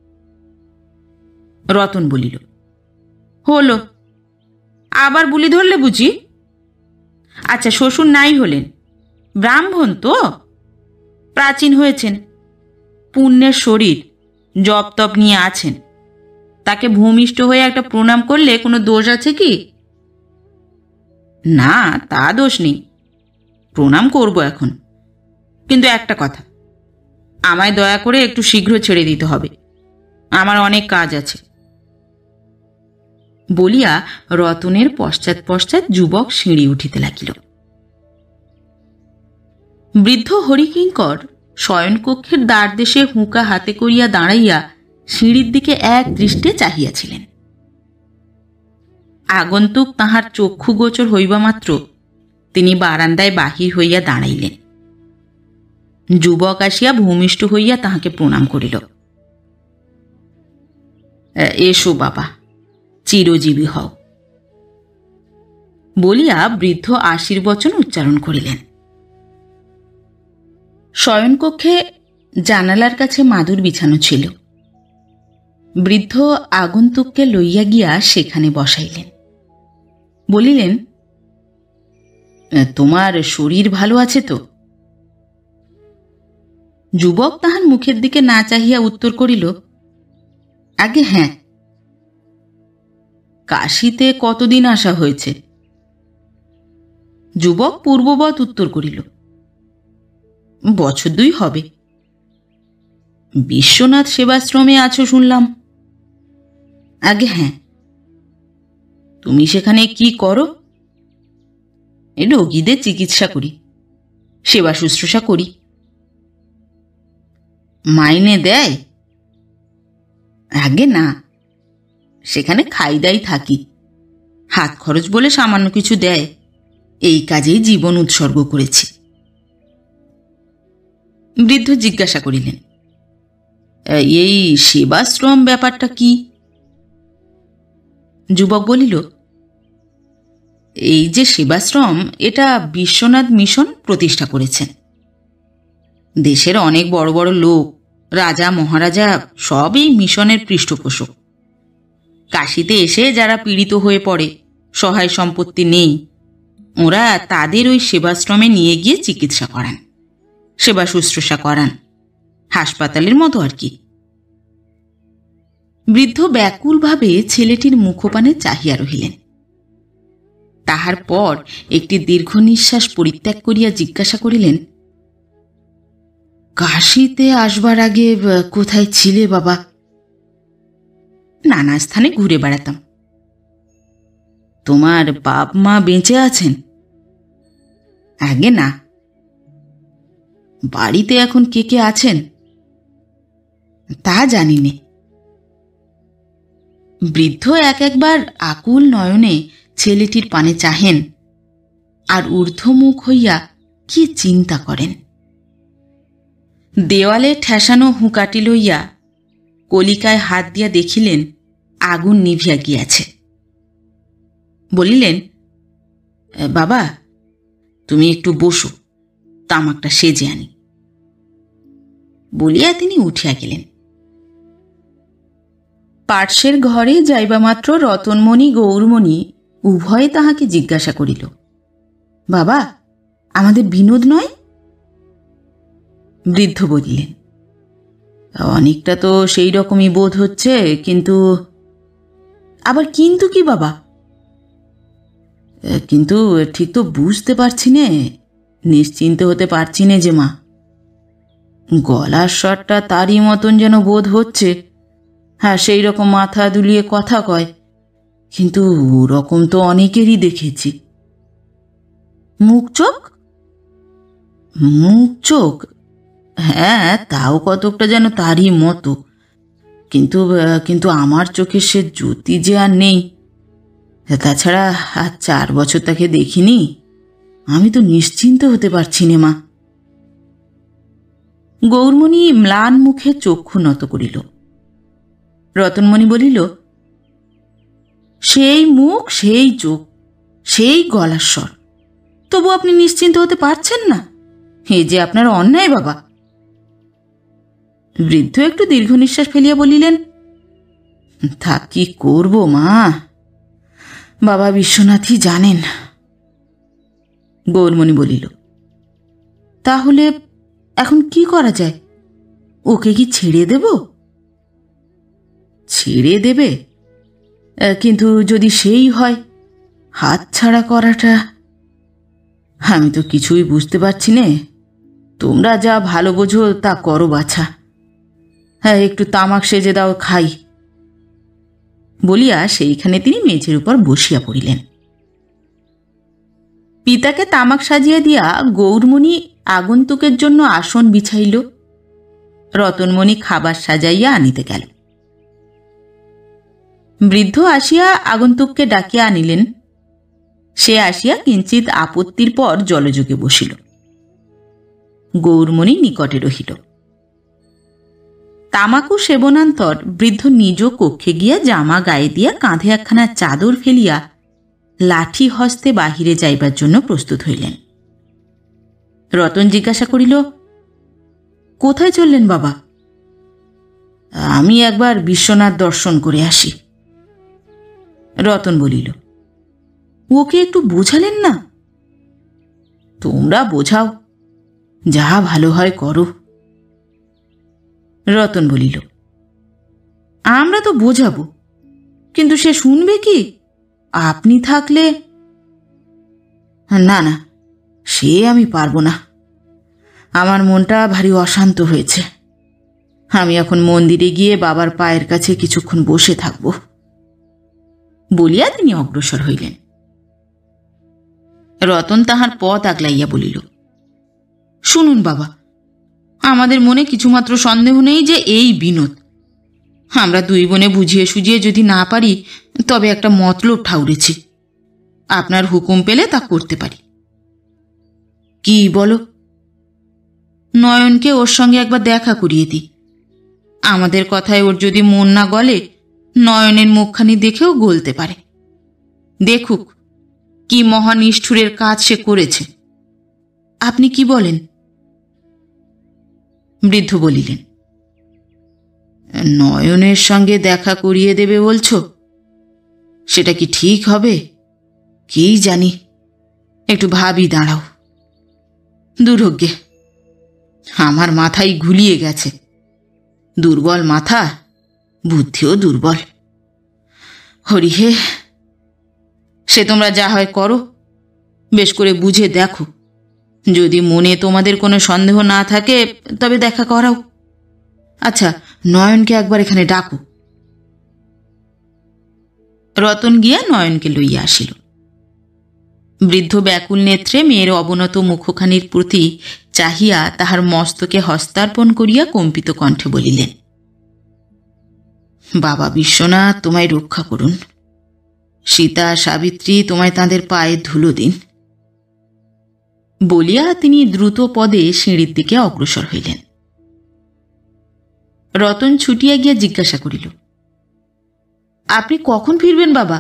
রতন বলিল, হলো, আবার বুলি ধরলে বুঝি? আচ্ছা, শ্বশুর নাই হলেন, ব্রাহ্মণ তো, প্রাচীন হয়েছেন, পুণ্যের শরীর, জপ তপ নিয়ে আছেন, তাকে ভূমিষ্ঠ হয়ে একটা প্রণাম করলে কোনো দোষ আছে কি? না, তা দোষ নেই, প্রণাম করব এখন। কিন্তু একটা কথা, আমায় দয়া করে একটু শীঘ্র ছেড়ে দিতে হবে, আমার অনেক কাজ আছে। বলিয়া রতনের পশ্চাৎ পশ্চাৎ যুবক সিঁড়ি উঠিতে লাগিল। বৃদ্ধ হরিকিঙ্কর শয়নকক্ষের দ্বারদেশে হুঁকা হাতে করিয়া দাঁড়াইয়া সিঁড়ির দিকে এক দৃষ্টে চাহিয়াছিলেন। আগন্তুক তাহার চক্ষু গোচর হইবা মাত্র তিনি বারান্দায় বাহির হইয়া দাঁড়াইলেন। যুবক আসিয়া ভূমিষ্ঠ হইয়া তাহাকে প্রণাম করিল। এসো বাবা, চিরজীবী হও বলিয়া বৃদ্ধ আশীর্বচন উচ্চারণ করিলেন। শয়নকক্ষে জানালার কাছে মাদুর বিছানো ছিল। বৃদ্ধ আগন্তুককে লইয়া গিয়া সেখানে বসাইলেন। বলিলেন, তোমার শরীর ভালো আছে তো? যুবক তাহার মুখের দিকে না চাহিয়া উত্তর করিল, আগে হ্যাঁ। কাশীতে কতদিন আসা হয়েছে? যুবক পূর্ববৎ উত্তর করিল, বছর দুই হবে। বিশ্বনাথ সেবাশ্রমে আছো শুনলাম। আগে হ্যাঁ। তুমি সেখানে কি করো? রোগীদের চিকিৎসা করি, সেবা শুশ্রূষা করি। মাইনে দেয়? আগে না, সেখানে খাই দাই থাকি, হাত খরচ বলে সামান্য কিছু দেয়, এই কাজেই জীবন উৎসর্গ করেছি। বৃদ্ধ জিজ্ঞাসা করিলেন, এই সেবাশ্রম ব্যাপারটা কি? যুবক বলিল, এই যে সেবাশ্রম, এটা বিশ্বনাথ মিশন প্রতিষ্ঠা করেছেন। দেশের অনেক বড় বড় লোক, রাজা মহারাজা সব এই মিশনের পৃষ্ঠপোষক। কাশীতে এসে যারা পীড়িত হয়ে পড়ে, সহায় সম্পত্তি নেই, ওরা তাদের ওই সেবাশ্রমে নিয়ে গিয়ে চিকিৎসা করান, সেবা শুশ্রূষা করান, হাসপাতালের মতো আর কি। বৃদ্ধ ব্যাকুলভাবে ছেলেটির মুখপানে চাহিয়া রহিলেন। তাহার পর একটি দীর্ঘ নিঃশ্বাস পরিত্যাগ করিয়া জিজ্ঞাসা করিলেন, কাশীতে আসবার আগে কোথায় ছিলে বাবা? নানা স্থানে ঘুরে বেড়াতাম। তোমার বাপ মা বেঁচে আছেন? আগে না। বাড়িতে এখন কে কে আছেন? তা জানি নে। বৃদ্ধ এক একবার আকুল নয়নে ছেলেটির পানে চাহেন, আর ঊর্ধ্বমুখ হইয়া কি চিন্তা করেন। দেওয়ালে ঠেসানো হুঁকাটি লইয়া কলিকায় হাত দিয়া দেখিলেন আগুন নিভিয়া গিয়াছে। বলিলেন, বাবা তুমি একটু বসো, তামাকটা সেজে আনি। বলিয়া তিনি উঠিয়া গেলেন। পার্শ্বের ঘরে যাইবা মাত্র রতনমণি গৌরমণি উভয়ে তাহাকে জিজ্ঞাসা করিল, বাবা আমাদের বিনোদ নয়? বৃদ্ধ বলিলেন, অনেকটা তো সেই রকমই বোধ হচ্ছে, কিন্তু আবার কিন্তু কি বাবা? কিন্তু ঠিক তো বুঝতে পারছি নে, নিশ্চিন্ত হতে পারছি নে যে মা। গলার স্বরটা তারই মতন যেন বোধ হচ্ছে। হ্যাঁ, সেই রকম মাথা দুলিয়ে কথা কয়, কিন্তু ওরকম তো অনেকেরই দেখেছি। মুখ চোখ? মুখ চোখ হ্যাঁ, তাও কতকটা যেন তারই মতো, কিন্তু কিন্তু আমার চোখে সে জ্যোতি যে আর নেই। তাছাড়া আর চার বছর তাকে দেখিনি, আমি তো নিশ্চিন্ত হতে পারছি নে মা। গৌরমণি ম্লান মুখে চক্ষু নত করিল। রতনমণি বলিল, সেই মুখ, সেই চোখ, সেই গলার স্বর, তবু আপনি নিশ্চিন্ত হতে পারছেন না? এ যে আপনার অন্যায় বাবা। বৃদ্ধ একটু দীর্ঘ নিঃশ্বাস ফেলিয়া বলিলেন, তা কি করব মা, বাবা বিশ্বনাথই জানেন। গৌরমণি বলিল, তাহলে এখন কি করা যায়? ওকে কি ছেড়ে দেব? ছেড়ে দেবে? কিন্তু যদি সেই হয়, হাতছাড়া করাটা। আমি তো কিছুই বুঝতে পারছি নে। তোমরা যা ভালো বোঝো তা করো বাছা। হ্যাঁ, একটু তামাক সেজে দাও, খাই। বলিয়া সেইখানে তিনি মেঝের উপর বসিয়া পড়িলেন। পিতাকে তামাক সাজিয়া দিয়া গৌরমণি আগন্তুকের জন্য আসন বিছাইল। রতনমণি খাবার সাজাইয়া আনিতে গেল। বৃদ্ধ আসিয়া আগন্তুককে ডাকিয়া আনিলেন। সে আসিয়া কিঞ্চিত আপত্তির পর জলযোগে বসিল। গৌরমণি নিকটে রহিল। তামাকু সেবনান্তর বৃদ্ধ নিজ কক্ষে গিয়া জামা গায়ে দিয়া কাঁধে একখানা চাদর ফেলিয়া লাঠি হস্তে বাহিরে যাইবার জন্য প্রস্তুত হইলেন। রতন জিজ্ঞাসা করিল, কোথায় চললেন বাবা? আমি একবার বিশ্বনাথ দর্শন করে আসি। রতন বলিল, ওকে একটু বোঝালেন না? তোমরা বোঝাও, যা ভালো হয় করো। রতন বলিল, আমরা তো বোঝাবো, কিন্তু সে শুনবে কি? আপনি থাকলে। না না, সে আমি পারবো না। আমার মনটা ভারী অশান্ত হয়েছে। আমি এখন মন্দিরে গিয়ে বাবার পায়ের কাছে কিছুক্ষণ বসে থাকব। বলিয়া তিনি অগ্রসর হইলেন। রতন তাহার পথ আগলাইয়া বলিল, শুনুন বাবা, আমাদের মনে কিছুমাত্র সন্দেহ নেই যে এই বিনোদ। আমরা দুই বোনে বুঝিয়ে সুঝিয়ে যদি না পারি, তবে একটা মতলব ঠাউরেছি। আপনার হুকুম পেলে তা করতে পারি। কি বলো? নয়নকে ওর সঙ্গে একবার দেখা করিয়ে দিই। আমাদের কথায় ওর যদি মন না গলে, নয়নের মুখখানি দেখেও গলতে পারে। দেখুক কি মহানিষ্ঠুরের কাজ সে করেছে। আপনি কি বলেন? বৃদ্ধ বলিলেন, নয়নের সঙ্গে দেখা করিয়ে দেবে বলছো? সেটা কি ঠিক হবে? কি জানি, একটু ভাবি দাঁড়াও। দুর্ভাগ্যে আমার মাথায় ঘুলিয়ে গেছে। দুর্বল মাথা, বুদ্ধিও দুর্বল। হরিহে, সে তোমরা যা হয় করো, বেশ করে বুঝে দেখো। যদি মনে তোমাদের কোনো সন্দেহ না থাকে, তবে দেখা করাও। আচ্ছা, নয়নকে একবার এখানে ডাকো। রতন গিয়া নয়নকে লইয়া আসিল। বৃদ্ধ ব্যাকুল নেত্রে মেয়ের অবনত মুখখানির প্রতি চাহিয়া তাহার মস্তকে হস্তার্পণ করিয়া কম্পিত কণ্ঠে বলিলেন, বাবা বিশ্বনাথ তোমায় রক্ষা করুন। সীতা সাবিত্রী তোমায় তাঁদের পায়ে ধুলো দিন। বলিয়া তিনি দ্রুত পদে সিঁড়ির দিকে অগ্রসর হইলেন। রতন ছুটিয়া গিয়া জিজ্ঞাসা করিল, আপনি কখন ফিরবেন বাবা?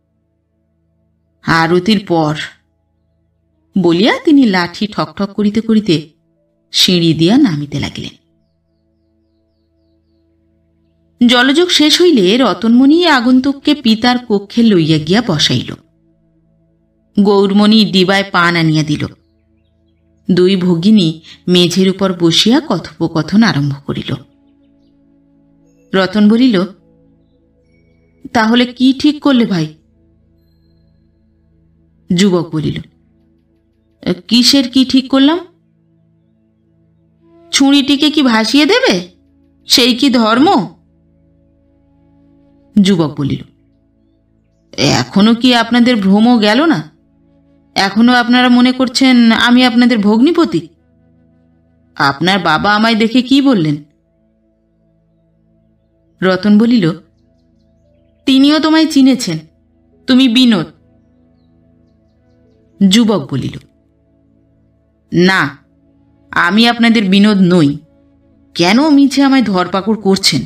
আরতির পর। বলিয়া তিনি লাঠি ঠকঠক করিতে করিতে সিঁড়ি দিয়া নামিতে লাগিলেন। জলযোগ শেষ হইলে রতনমণি আগন্তুককে পিতার কক্ষে লইয়া গিয়া বসাইল। গৌরমণি ডিবায় পান আনিয়া দিল। দুই ভগিনী মেঝের উপর বসিয়া কথোপকথন আরম্ভ করিল। রতন বলিল, তাহলে কি ঠিক করলে ভাই? যুবক বলিল, কিসের কি ঠিক করলাম? ছুরিটিকে কি ভাসিয়ে দেবে, সেই কি ধর্ম? যুবক বলিল, এখনো কি আপনাদের ভ্রম গেল না? এখনো আপনারা মনে করছেন আমি আপনাদের ভগ্নিপতি? আপনার বাবা আমায় দেখে কি বললেন? রতন বলিল, তিনিও তোমায় চিনেছেন, তুমি বিনোদ। যুবক বলিল, না, আমি আপনাদের বিনোদ নই। কেন মিছে আমায় ধরপাকড় করছেন?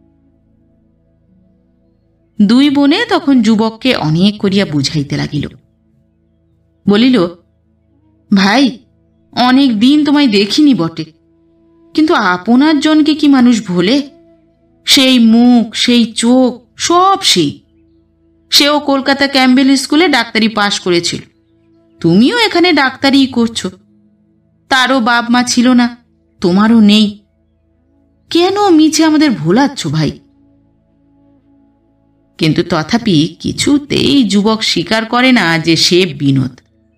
দুই বোনে তখন যুবককে অনেক করিয়া বুঝাইতে লাগিল। বলিল, ভাই, অনেক দিন তোমায় দেখিনি বটে, কিন্তু আপনার জনকে কি মানুষ ভোলে? সেই মুখ, সেই চোখ, সব সেই। সেও কলকাতা ক্যাম্বেল স্কুলে ডাক্তারি পাশ করেছিল। তুমিও এখানে ডাক্তারিই করছো। তারও বাপ মা ছিল না, তোমারও নেই। কেন মিছে আমাদের ভোলাচ্ছ ভাই? কিন্তু তথাপি কিছুতেই যুবক স্বীকার করে না যে সে বিনোদ।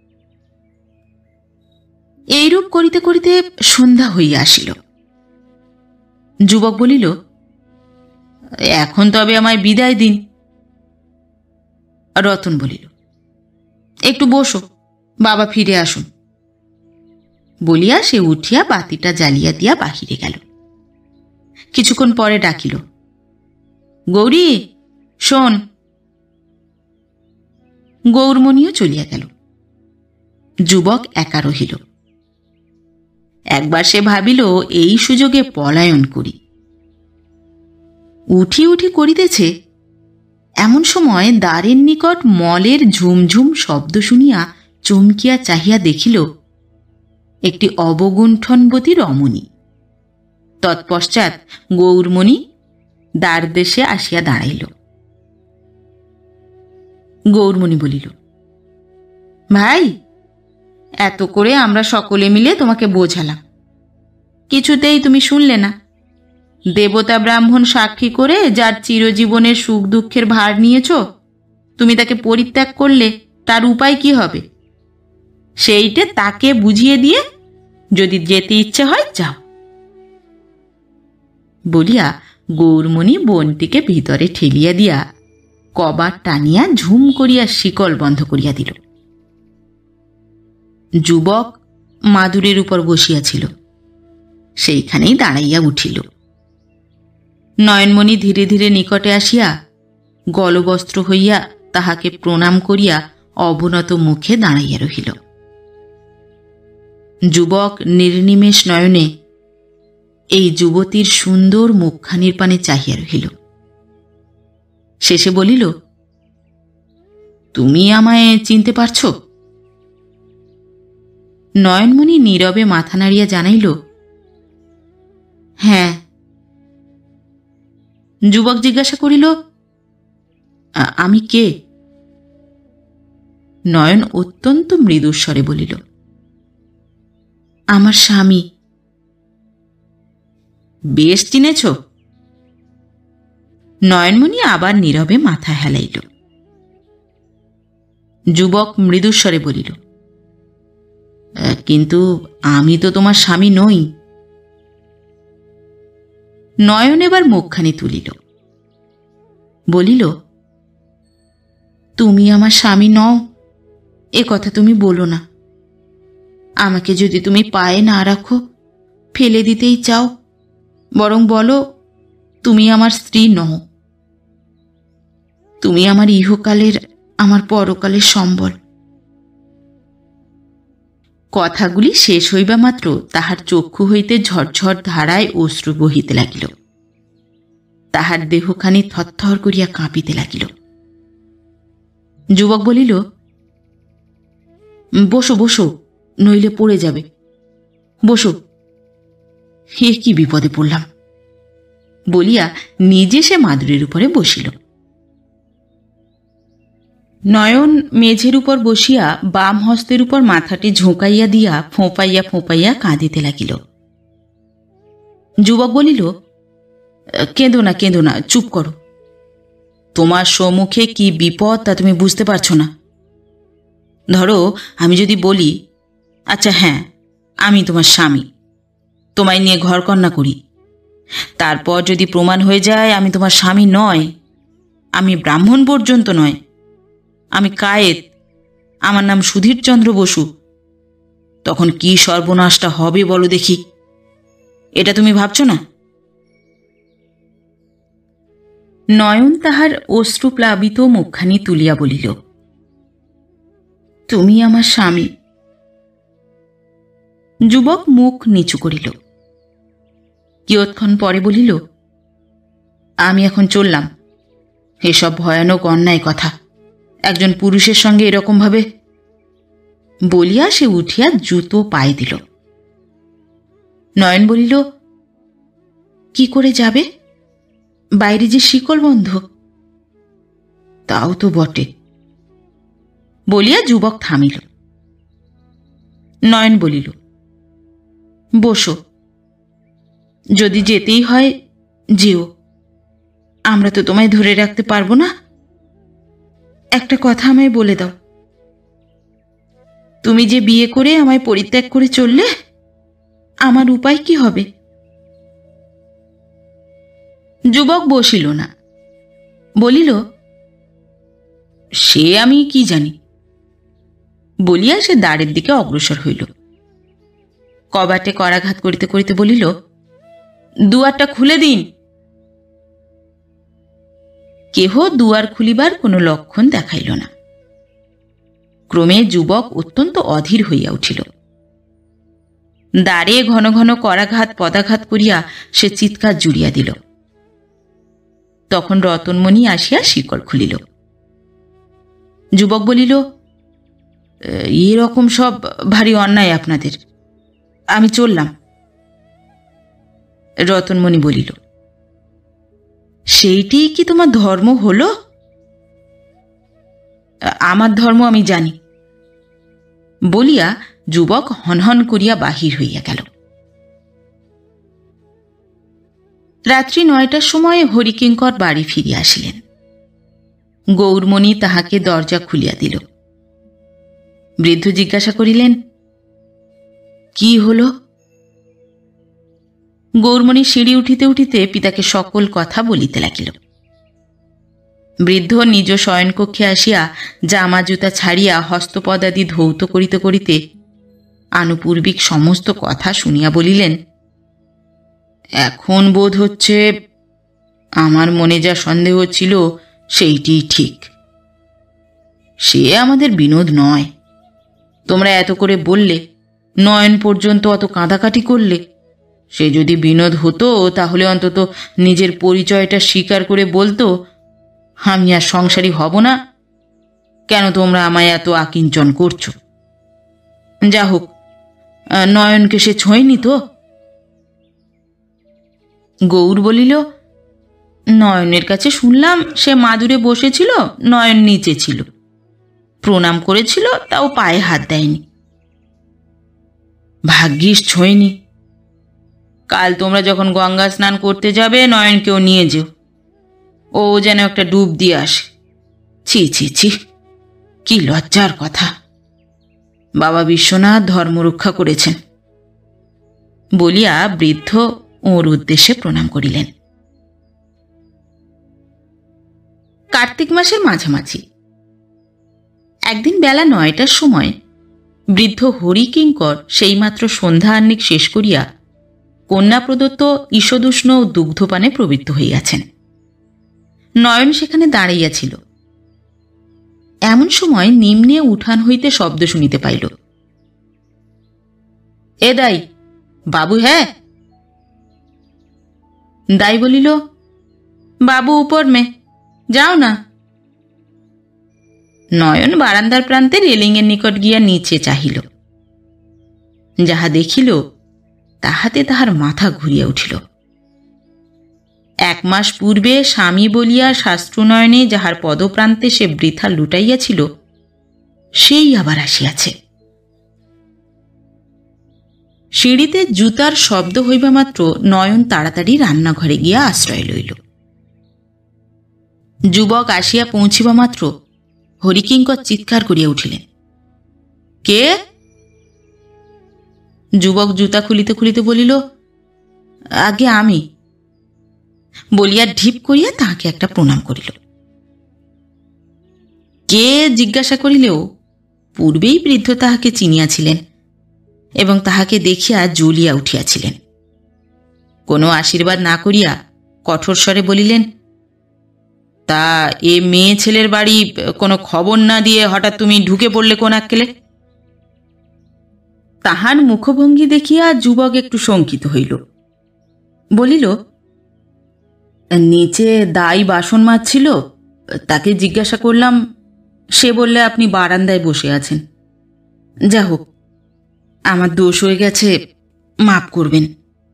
এইরূপ করিতে করিতে সন্ধ্যা হইয়া আসিল। যুবক বলিল, এখন তবে আমায় বিদায় দিন। রতন বলিল, একটু বসো, বাবা ফিরে আসুন। বলিয়া সে উঠিয়া বাতিটা জ্বালিয়া দিয়া বাহিরে গেল। কিছুক্ষণ পরে ডাকিল, গৌরী শোন। গৌরমণিও চলিয়া গেল। যুবক একা রহিল। একবার সে ভাবিল এই সুযোগে পলায়ন করি। উঠি উঠি করিতেছে, এমন সময় দ্বারের নিকট মলের ঝুমঝুম শব্দ শুনিয়া চমকিয়া চাহিয়া দেখিল একটি অবগুণ্ঠনবতী রমণী। তৎপশ্চাৎ গৌরমণি দ্বারদেশে আসিয়া দাঁড়াইল। গৌরমণি বলিল, ভাই, এত করে আমরা সকলে মিলে তোমাকে বোঝালাম, কিছুতেই তুমি শুনলে না। দেবতা ব্রাহ্মণ সাক্ষী করে যার চিরজীবনের সুখ দুঃখের ভার নিয়েছ, তুমি তাকে পরিত্যাগ করলে তার উপায় কি হবে? সেইটে তাকে বুঝিয়ে দিয়ে যদি যেতে ইচ্ছে হয় যাও। বলিয়া গৌরমণি বোনটিকে ভিতরে ঠেলিয়া দিয়া কবাট টানিয়া ঝুম করিয়া শিকল বন্ধ করিয়া দিল। যুবক মাদুরের উপর বসিয়াছিল, সেইখানেই দাঁড়াইয়া উঠিল। নয়নমণি ধীরে ধীরে নিকটে আসিয়া গলবস্ত্র হইয়া তাহাকে প্রণাম করিয়া অবনত মুখে দাঁড়াইয়া রহিল। যুবক নির্নিমেষ নয়নে এই যুবতীর সুন্দর মুখখানির পানে চাহিয়া রহিল। শেষে বলিল, তুমি আমায় চিনতে পারছ? নয়নমণি নীরবে মাথা নাড়িয়া জানাইল, হ্যাঁ। যুবক জিজ্ঞাসা করিল, আমি কে? নয়ন অত্যন্ত মৃদুস্বরে বলিল, আমার স্বামী। বেশ চিনেছ? নয়নমণি আবার নীরবে মাথা হেলাইল। যুবক মৃদুস্বরে বলিল, কিন্তু আমি তো তোমার স্বামী নই। নয়ন এবার মুখখানি তুলিল, বলিল, তুমি আমার স্বামী নও এ কথা তুমি বলো না। আমাকে যদি তুমি পায়ে না রাখো, ফেলে দিতেই চাও, বরং বলো তুমি আমার স্ত্রী নও। তুমি আমার ইহকালের, আমার পরকালের সম্বল। কথাগুলি শেষ হইবা মাত্র তাহার চক্ষু হইতে ঝরঝর ধারায় অশ্রু বহিতে লাগিল। তাহার দেহখানি থরথর করিয়া কাঁপিতে লাগিল। যুবক বলিল, বসো বসো, নইলে পড়ে যাবে, বসো। এ কি বিপদে পড়লাম বলিয়া নিজে সে মাদুরের উপরে বসিল। নয়ন মেঝের উপর বসিয়া বাম হস্তের উপর মাথাটি ঝোঁকাইয়া দিয়া ফোঁপাইয়া ফোঁপাইয়া কাঁদিতে লাগিল। যুবক বলিল, কেঁদো না কেঁদো না, চুপ করো। তোমার সম্মুখে কি বিপদ তা তুমি বুঝতে পারছো না। ধরো আমি যদি বলি, আচ্ছা হ্যাঁ আমি তোমার স্বামী, তোমায় নিয়ে ঘরকন্না করি, তারপর যদি প্রমাণ হয়ে যায় আমি তোমার স্বামী নয়, আমি ব্রাহ্মণ পর্যন্ত নয়, আমি কায়েত, আমার নাম সুধীরচন্দ্র বসু, তখন কি সর্বনাশটা হবে বলো দেখি। এটা তুমি ভাবছো না? নয়ন তাহার অশ্রুপ্লাবিত মুখখানি তুলিয়া বলিল, তুমি আমার স্বামী। যুবক মুখ নিচু করিল। কিয়ৎক্ষণ পরে বলিল, আমি এখন চললাম। এসব ভয়ানক অন্যায় কথা, একজন পুরুষের সঙ্গে এরকম ভাবে। বলিয়া সে উঠিয়া জুতো পায়ে দিল। নয়ন বলিল, কি করে যাবে? বাইরে যে শিকল বন্ধ। তাও তো বটে। বলিয়া যুবক থামিল। নয়ন বলিল, বসো। যদি যেতেই হয় যেও, আমরা তো তোমায় ধরে রাখতে পারবো না। একটা কথা আমায় বলে দাও, তুমি যে বিয়ে করে আমায় পরিত্যাগ করে চললে, আমার উপায় কি হবে? যুবক বসিল না, বলিল, সে আমি কি জানি, বলিয়া সে দ্বারের দিকে অগ্রসর হইল। কবাটে করাঘাত করিতে করিতে বলিল, দুয়ারটা খুলে দিন। কেহ দুয়ার খুলিবার কোনো লক্ষণ দেখাইল না। ক্রমে যুবক অত্যন্ত অধীর হইয়া উঠিল। দ্বারে ঘন ঘন করাঘাত পদাঘাত করিয়া সে চিৎকার জুড়িয়া দিল। তখন রতনমণি আসিয়া শিকল খুলিল। যুবক বলিল, এরকম সব ভারী অন্যায় আপনাদের, আমি চললাম। রতনমণি বলিল, সেইটি কি তোমার ধর্ম হলো? আমার ধর্ম আমি জানি, বলিয়া যুবক হনহন করিয়া বাহির হইয়া গেল। রাত্রি নয়টার সময় হরিকিঙ্কর বাড়ি ফিরিয়া আসিলেন। গৌরমণি তাহাকে দরজা খুলিয়া দিল। বৃদ্ধ জিজ্ঞাসা করিলেন, কি হল? গৌরমণি সিঁড়ি উঠিতে উঠিতে পিতাকে সকল কথা বলিতে লাগিল। বৃদ্ধ নিজ শয়নকক্ষে আসিয়া জামা জুতা ছাড়িয়া হস্তপদাদি ধৌত করিতে করিতে আনুপূর্বিক সমস্ত কথা শুনিয়া বলিলেন, এখন বোধ হচ্ছে আমার মনে যা সন্দেহ ছিল সেইটিই ঠিক। সে আমাদের বিনোদ নয়। তোমরা এত করে বললে, নয়ন পর্যন্ত অত কাঁদাকাটি করলে, সে যদি বিনোদ হতো তাহলে অন্তত নিজের পরিচয়টা স্বীকার করে বলতো, আমি আর সংসারী হব না। কেন তোমরা আমায় এত আকিঞ্চন করছো? যা হোক, নয়নকে সে ছোঁয়নি তো? গৌর বলিল, নয়নের কাছে শুনলাম সে মাদুরে বসেছিল, নয়ন নিচে ছিল, প্রণাম করেছিল, তাও পায়ে হাত দেয়নি। ভাগ্যিস ছোঁয়নি। কাল তোমরা যখন গঙ্গা স্নান করতে যাবে, নয়নকেও নিয়ে যেও, ও যেন একটা ডুব দিয়ে আসে। ছি ছি ছি, কি লজ্জার কথা। বাবা বিশ্বনাথ ধর্ম রক্ষা করেছেন, বলিয়া বৃদ্ধ ওর উদ্দেশ্যে প্রণাম করিলেন। কার্তিক মাসের মাঝামাঝি একদিন বেলা নয়টার সময় বৃদ্ধ হরিকিঙ্কর সেইমাত্র সন্ধ্যা আহ্নিক শেষ করিয়া কন্যা প্রদত্ত ঈষদুষ্ণ দুগ্ধপানে প্রবৃত্ত হইয়াছেন। নয়ন সেখানে দাঁড়াইয়াছিল। এমন সময় নিম্নে উঠান হইতে শব্দ শুনিতে পাইল। এ দাই, বাবু হ্যাঁ? দাই বলিল, বাবু উপর মে, যাও না। নয়ন বারান্দার প্রান্তে রেলিংয়ের নিকট গিয়া নিচে চাহিল। যাহা দেখিল তাহাতে তাহার মাথা ঘুরিয়া উঠিল। এক মাস পূর্বে স্বামী বলিয়া শাস্ত্রনয়নে যাহার পদপ্রান্তে সে বৃথা লুটাইয়াছিল, সেই আবার আসিয়াছে। সিঁড়িতে জুতার শব্দ হইবা মাত্র নয়ন তাড়াতাড়ি রান্নাঘরে গিয়া আশ্রয় লইল। যুবক আসিয়া পৌঁছিবা মাত্র হরিকিঙ্কর চিৎকার করিয়া উঠিলেন, কে? যুবক জুতা খুলিতে খুলিতে বলিল, আগে আমি, বলিয়া ঢিপ করিয়া তাহাকে একটা প্রণাম করিল। কে জিজ্ঞাসা করিলেও পূর্বেই বৃদ্ধ তাহাকে চিনিয়াছিলেন এবং তাহাকে দেখিয়া জ্বলিয়া উঠিয়াছিলেন। কোনো আশীর্বাদ না করিয়া কঠোর স্বরে বলিলেন, তা এ মেয়ে ছেলের বাড়ি কোনো খবর না দিয়ে হঠাৎ তুমি ঢুকে পড়লে কোন আক্কেলে? তাহার মুখভঙ্গি দেখিয়া যুবক একটু শঙ্কিত হইল। বলিল, নিচে দাই বাসন মাজছিল, তাকে জিজ্ঞাসা করলাম, সে বললে আপনি বারান্দায় বসে আছেন। যা হোক, আমার দোষ হয়ে গেছে, মাপ করবেন।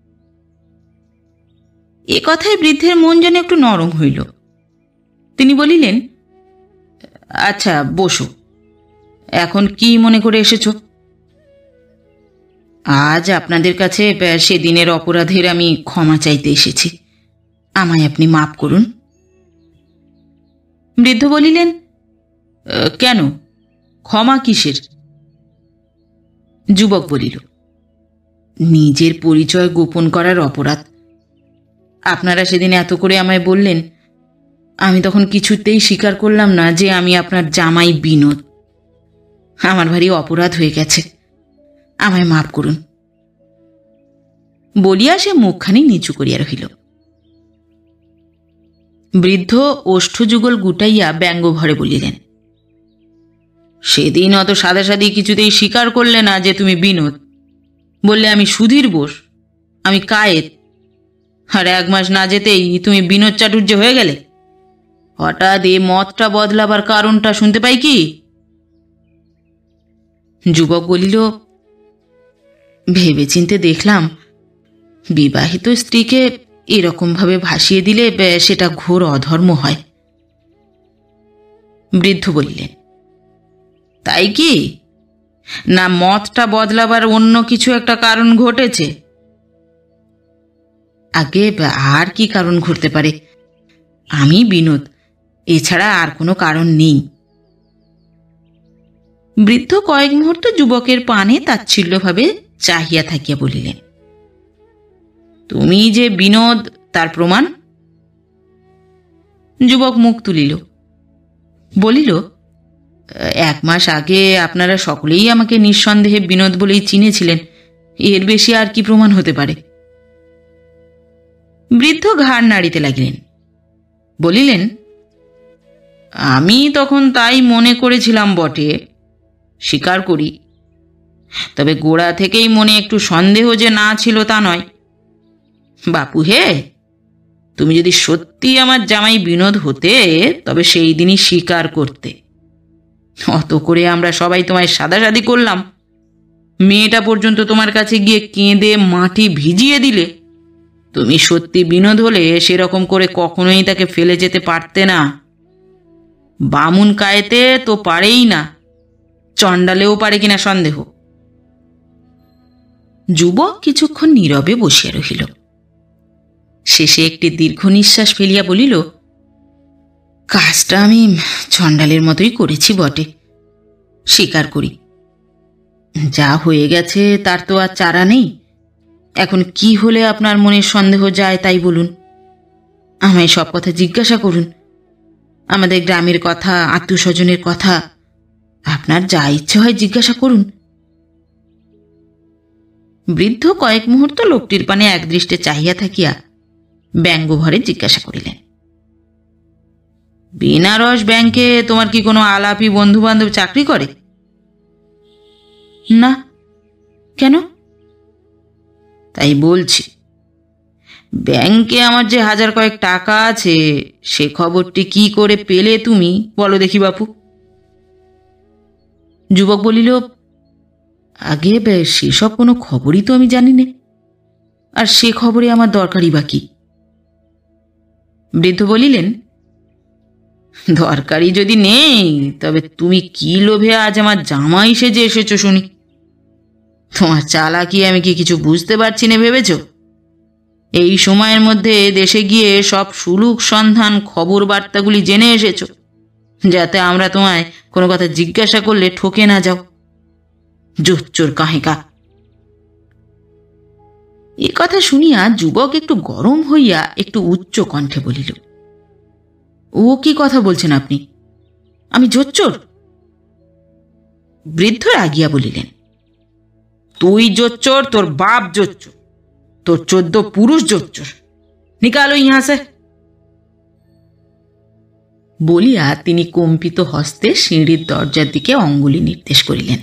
এ কথায় বৃদ্ধের মন যেন একটু নরম হইল। তিনি বলিলেন, আচ্ছা বসো, এখন কি মনে করে এসেছ? আজ আপনাদের কাছে সেদিনের অপরাধের আমি ক্ষমা চাইতে এসেছি, আমায় আপনি মাফ করুন। বৃদ্ধ বলিলেন, কেন, ক্ষমা কিসের? যুবক বলিল, নিজের পরিচয় গোপন করার অপরাধ। আপনারা সেদিন এত করে আমায় বললেন, আমি তখন কিছুতেই স্বীকার করলাম না যে আমি আপনার জামাই বিনোদ। আমার ভারী অপরাধ হয়ে গেছে, আমায় মাফ করুন। বলিয়া সে মুখখানি নিচু করিয়া রহিল। বৃদ্ধ ওষ্ঠযুগল গুটাইয়া ব্যঙ্গভরে বলিলেন, সেদিন অত সাদাসাদি কিছুতেই স্বীকার করলে না যে তুমি বিনোদ। বললে আমি সুধীর বোস, আমি কায়েত। আর এক মাস না যেতেই তুমি বিনোদ চাটুর্য হয়ে গেলে। হঠাৎ এ মতটা বদলাবার কারণটা শুনতে পাই কি? যুবক বলিল, ভেবেচিন্তে দেখলাম বিবাহিত স্ত্রীকে এরকমভাবে ভাসিয়ে দিলে সেটা ঘোর অধর্ম হয়। বৃদ্ধ বলিলেন, তাই কি? না মতটা বদলাবার অন্য কিছু একটা কারণ ঘটেছে? আগে আর কি কারণ ঘটতে পারে? আমি বিনোদ, এছাড়া আর কোনো কারণ নেই। বৃদ্ধ কয়েক মুহূর্ত যুবকের পানে তাচ্ছিল্যভাবে চাহিয়া থাকিয়া বলিলেন, তুমি যে বিনোদ তার প্রমাণ? যুবক মুখ তুলিল, বলিল, এক মাস আগে আপনারা সকলেই আমাকে নিঃসন্দেহে বিনোদ বলেই চিনেছিলেন, এর বেশি আর কি প্রমাণ হতে পারে? বৃদ্ধ ঘাড় নাড়িতে লাগিলেন, বলিলেন, আমি তখন তাই মনে করেছিলাম বটে, স্বীকার করি। তবে গোড়া থেকেই মনে একটু সন্দেহ যে না ছিল তা নয়। বাপু হে, তুমি যদি সত্যি আমার জামাই বিনোদ হতে, তবে সেই দিনই স্বীকার করতে। অত করে আমরা সবাই তোমায় সাদাসাদি করলাম, মেয়েটা পর্যন্ত তোমার কাছে গিয়ে কেঁদে মাটি ভিজিয়ে দিলে। তুমি সত্যি বিনোদ হলে সেরকম করে কখনোই তাকে ফেলে যেতে পারতে না। বামুন কায়েতে তো পারেই না, চণ্ডালেও পারে কিনা সন্দেহ। যুবক কিছুক্ষণ নীরবে বসিয়া রহিল। শেষে একটি দীর্ঘ নিঃশ্বাস ফেলিয়া বলিল, কাজটা আমি চণ্ডালের মতোই করেছি বটে, স্বীকার করি। যা হয়ে গেছে তার তো আর চারা নেই। এখন কি হলে আপনার মনের সন্দেহ যায় তাই বলুন। আমায় সব কথা জিজ্ঞাসা করুন, আমাদের গ্রামের কথা, আত্মীয় স্বজনের কথা, আপনার যা ইচ্ছে হয় জিজ্ঞাসা করুন। বৃদ্ধ কয়েক মুহূর্ত লোকটির পানে একদৃষ্টে চাহিয়া থাকিয়া ব্যঙ্গভরে জিজ্ঞাসা করিলেন, বেনারস ব্যাংকে তোমার কি কোনো আলাপি বন্ধু বান্ধব চাকরি করে? না। কেন? তাই বলছি। ব্যাংকে আমার যে হাজার কয়েক টাকা আছে, সে খবরটি কি করে পেলে তুমি, বলো দেখি বাপু। যুবক বলিল, আগে সেসব কোনো খবরই তো আমি জানি না, আর সে খবরে আমার দরকারই বা কি? বৃদ্ধ বলিলেন, দরকারি যদি নেই, তবে তুমি কি লোভে আজ আমার জামাই সেজে এসেছো শুনি? তোমার চালাকি আমি কি কিছু বুঝতে পারছি না ভেবেছ? এই সময়ের মধ্যে দেশে গিয়ে সব সুলুক সন্ধান খবর বার্তাগুলি জেনে এসেছো, যাতে আমরা তোমায় কোনো কথা জিজ্ঞাসা করলে ঠকে না যাও। জোচ্চোর কাহেকা। এ কথা শুনিয়া যুবক একটু গরম হইয়া একটু উচ্চ কণ্ঠে বলিল, ও কি কথা বলছেন আপনি? আমি জোচ্চোর? বৃদ্ধ রাগিয়া বলিলেন, তুই জোচ্চোর, তোর বাপ জোচ্চোর, তোর চোদ্দ পুরুষ জোচ্চোর। নিকালো ইহা সে। বলিয়া তিনি কম্পিত হস্তে সিঁড়ির দরজার দিকে অঙ্গুলি নির্দেশ করিলেন।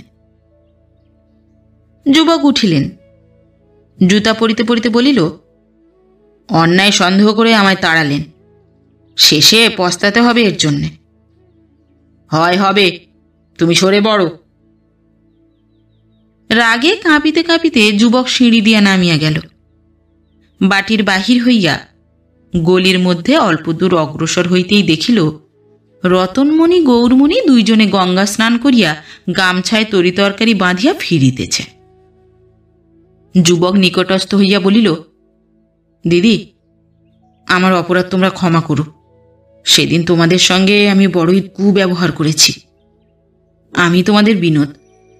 যুবক উঠিলেন, জুতা পরিতে পরিতে বলিল, অন্যায় সন্দেহ করে আমায় তাড়ালেন, শেষে পস্তাতে হবে এর জন্যে। হয় হবে, তুমি সরে বড়। রাগে কাঁপিতে কাঁপিতে যুবক সিঁড়ি দিয়া নামিয়া গেল। বাটির বাহির হইয়া গলির মধ্যে অল্প দূর অগ্রসর হইতেই দেখিল, রতনমণি গৌরমণি দুইজনে গঙ্গা স্নান করিয়া গামছায় তরি তরকারি বাঁধিয়া ফিরিতেছে। যুবক নিকটস্থ হইয়া বলিল, দিদি, আমার অপরাধ তোমরা ক্ষমা করো। সেদিন তোমাদের সঙ্গে আমি বড়ই কুব্যবহার করেছি। আমি তোমাদের বিনোদ।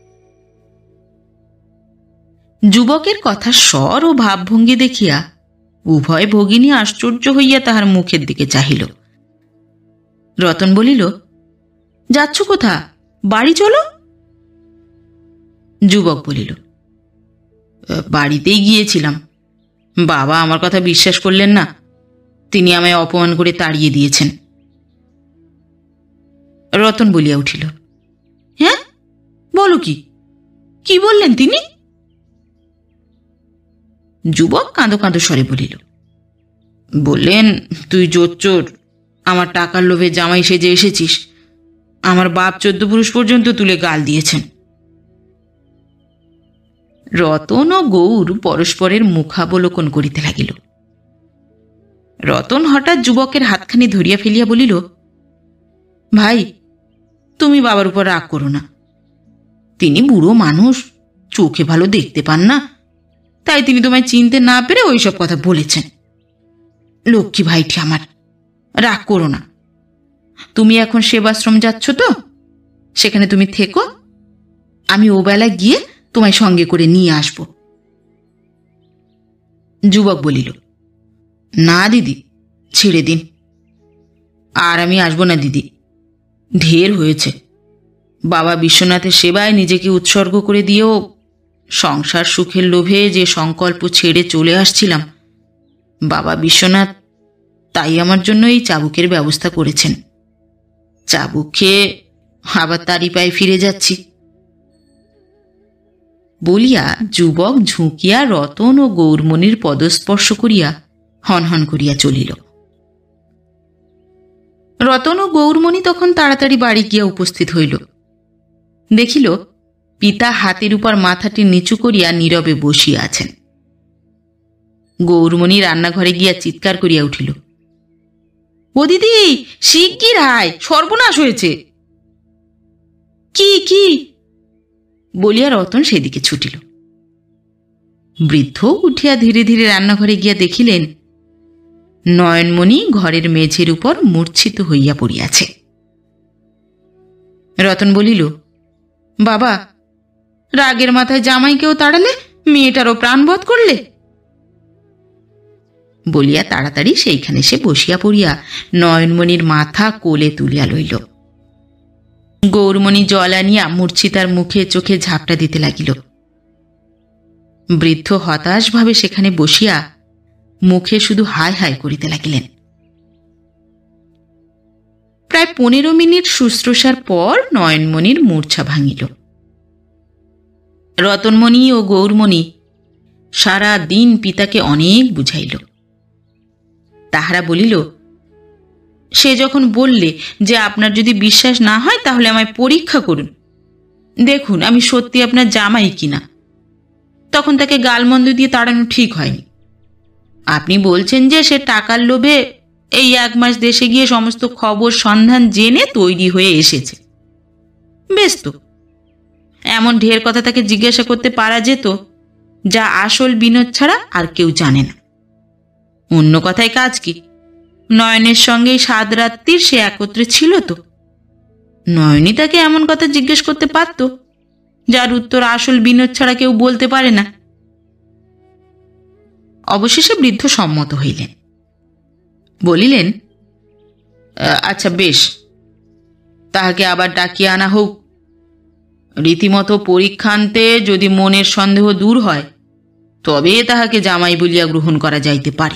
যুবকের কথা স্বর ও ভাবভঙ্গি দেখিয়া উভয় ভগিনী আশ্চর্য হইয়া তাহার মুখের দিকে চাহিল। রতন বলিল, যাচ্ছ কোথা? বাড়ি চলো। যুবক বলিল, বাড়িতেই গিয়েছিলাম। বাবা আমার কথা বিশ্বাস করলেন না, তিনি আমায় অপমান করে তাড়িয়ে দিয়েছেন। রতন বলিয়া উঠিল, হ্যাঁ, বলো কি? কি বললেন তিনি? যুবক কাঁদো কাঁদো স্বরে বলিল, বললেন, তুই জোচ্চোর, আমার টাকার লোভে জামাই সেজে এসেছিস। আমার বাপ চোদ্দ পুরুষ পর্যন্ত তুলে গাল দিয়েছেন। রতন ও গৌর পরস্পরের মুখাবলোকন করিতে লাগিল। রতন হঠাৎ যুবকের হাতখানি ধরিয়া ফেলিয়া বলিল, ভাই, তুমি বাবার উপর রাগ করো না। তিনি বুড়ো মানুষ, চোখে ভালো দেখতে পান না, তাই তিনি তোমায় চিনতে না পেরে ওইসব কথা বলেছেন। লক্ষ্মী ভাইটি আমার, রাগ করো না। তুমি এখন সেবাশ্রম যাচ্ছ তো, সেখানে তুমি থেকো, আমি ও বেলা গিয়ে তোমায় সঙ্গে করে নিয়ে আসব। যুবক বলিল, না দিদি, ছেড়ে দিন। আর আমি আসবো না দিদি, ঢের হয়েছে। বাবা বিশ্বনাথের সেবায় নিজেকে উৎসর্গ করে দিয়েও সংসার সুখের লোভে যে সংকল্প ছেড়ে চলে আসছিলাম, বাবা বিশ্বনাথ তাই আমার জন্য এই চাবুকের ব্যবস্থা করেছেন। চাবুক খেয়ে আবার তারই পায়ে ফিরে যাচ্ছি। বলিয়া যুবক ঝুঁকিয়া রতন ও গৌরমণির পদস্পর্শ করিয়া হনহন করিয়া চলিল। রতন ও গৌরমণি তখন তাড়াতাড়ি বাড়ি গিয়া উপস্থিত হইল। দেখিল পিতা হাতের উপর মাথাটি নিচু করিয়া নীরবে বসিয়া আছেন। গৌরমণি রান্নাঘরে গিয়া চিৎকার করিয়া উঠিল, ও দিদি, শিগগির আয়, সর্বনাশ হয়েছে। কি কি বলিয়া রতন সেদিকে ছুটিল। বৃদ্ধ উঠিয়া ধীরে ধীরে রান্নাঘরে গিয়া দেখিলেন নয়নমণি ঘরের মেঝের উপর মূর্ছিত হইয়া পড়িয়াছে। রতন বলিল, বাবা, রাগের মাথায় জামাইকেও তাড়ালে, মেয়েটারও প্রাণবধ করলে। বলিয়া তাড়াতাড়ি সেইখানে সে বসিয়া পড়িয়া নয়নমণির মাথা কোলে তুলিয়া লইল। গৌরমণি জল আনিয়া মূর্ছিতার মুখে চোখে ঝাপটা দিতে লাগিল। বৃদ্ধ হতাশভাবে সেখানে বসিয়া মুখে শুধু হায় হায় করিতে লাগিলেন। প্রায় পনেরো মিনিট শুশ্রূষার পর নয়নমণির মূর্ছা ভাঙিল। রতনমণি ও গৌরমণি সারা দিন পিতাকে অনেক বুঝাইল। তাহারা বলিল, সে যখন বললে যে আপনার যদি বিশ্বাস না হয় তাহলে আমায় পরীক্ষা করুন, দেখুন আমি সত্যি আপনার জামাই কিনা, তখন তাকে গালমন্দ দিয়ে তাড়ানো ঠিক হয়নি। আপনি বলছেন যে সে টাকার লোভে এই এক মাস দেশে গিয়ে সমস্ত খবর সন্ধান জেনে তৈরি হয়ে এসেছে। বেশ তো, এমন ঢের কথা তাকে জিজ্ঞাসা করতে পারা যেত যা আসল বিনোদ ছাড়া আর কেউ জানে না। অন্য কথায় কাজ কি? নয়নের সঙ্গে সাত রাত্রির সে একত্রে ছিল তো, নয়নই তাকে এমন কথা জিজ্ঞেস করতে পারত যার উত্তর আসল বিনোদ ছাড়া কেউ বলতে পারে না। অবশেষে বৃদ্ধ সম্মত হইলেন। বলিলেন, আচ্ছা বেশ, তাহাকে আবার ডাকিয়া আনা হোক। রীতিমতো পরীক্ষান্তে যদি মনের সন্দেহ দূর হয় তবে তাহাকে জামাই বলিয়া গ্রহণ করা যাইতে পারে।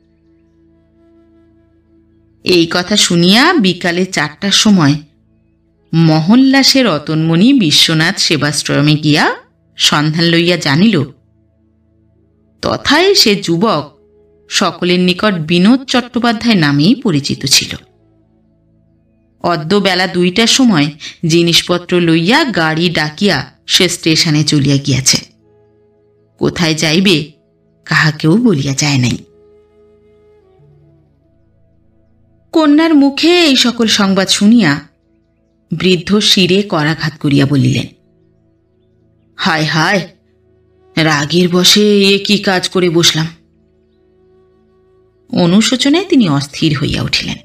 এই কথা শুনিয়া বিকালে চারটার সময় মহল্লাসে রতনমণি বিশ্বনাথ সেবাশ্রমে গিয়া সন্ধান লইয়া জানিল তথায় সে যুবক সকলের নিকট বিনোদ চট্টোপাধ্যায় নামেই পরিচিত ছিল। অদ্য বেলা দুইটার সময় জিনিসপত্র লইয়া গাড়ি ডাকিয়া সে স্টেশনে চলিয়া গিয়াছে। কোথায় যাইবে কাহাকেও বলিয়া যায় নাই। কন্যার মুখে এই সকল সংবাদ শুনিয়া বৃদ্ধ শিরে করাঘাত করিয়া বলিলেন, হায় হায়, রাগের বশে এ কি কাজ করে বসলাম। অনুশোচনায় তিনি অস্থির হইয়া উঠিলেন।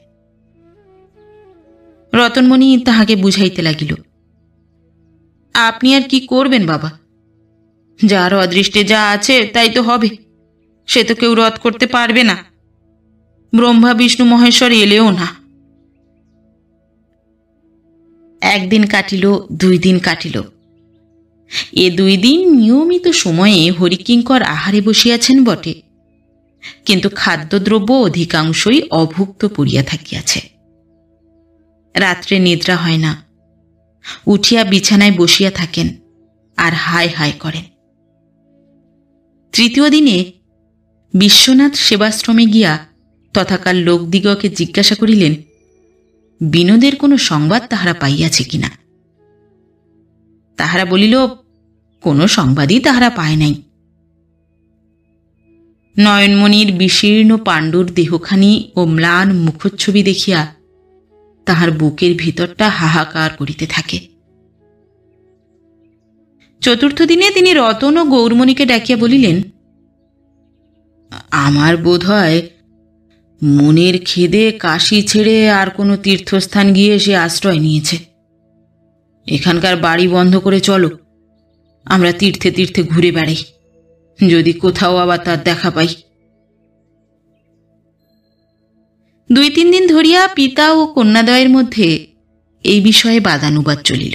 রতনমণি তাহাকে বুঝাইতে লাগিল, আপনি আর কি করবেন বাবা, যার অদৃষ্টে যা আছে তাই তো হবে, সে তো কেউ রদ করতে পারবে না, ব্রহ্মা বিষ্ণু মহেশ্বর এলেও না। একদিন কাটিল, দুই দিন কাটিল। এ দুই দিন নিয়মিত সময়ে হরিকিঙ্কর আহারে বসিয়াছেন বটে, কিন্তু খাদ্যদ্রব্য অধিকাংশই অভুক্ত পড়িয়া থাকিয়াছে। রাত্রে নিদ্রা হয় না, উঠিয়া বিছানায় বসিয়া থাকেন আর হায় হায় করেন। তৃতীয় দিনে বিশ্বনাথ সেবাশ্রমে গিয়া তথাকার লোকদিগকে জিজ্ঞাসা করিলেন বিনোদের কোনো সংবাদ তাহারা পাইয়াছে কিনা। তাহারা বলিল, কোনো সংবাদই তাহারা পায় নাই। নয়নমণির বিশীর্ণ পাণ্ডুর দেহখানি ও ম্লান মুখচ্ছবি দেখিয়া তাহার বুকের ভিতরটা হাহাকার করিতে থাকে। চতুর্থ দিনে তিনি রতন ও গৌরমণিকে ডাকিয়া বলিলেন, আমার বোধ হয় মনের খেদে কাশী ছেড়ে আর কোনো তীর্থস্থান গিয়ে সে আশ্রয় নিয়েছে। এখানকার বাড়ি বন্ধ করে চলো, আমরা তীর্থে তীর্থে ঘুরে বেড়াই, যদি কোথাও আবার তার দেখা পাই। দুই তিন দিন ধরিয়া পিতা ও কন্যাদ্বয়ের মধ্যে এই বিষয়ে বাদানুবাদ চলিল।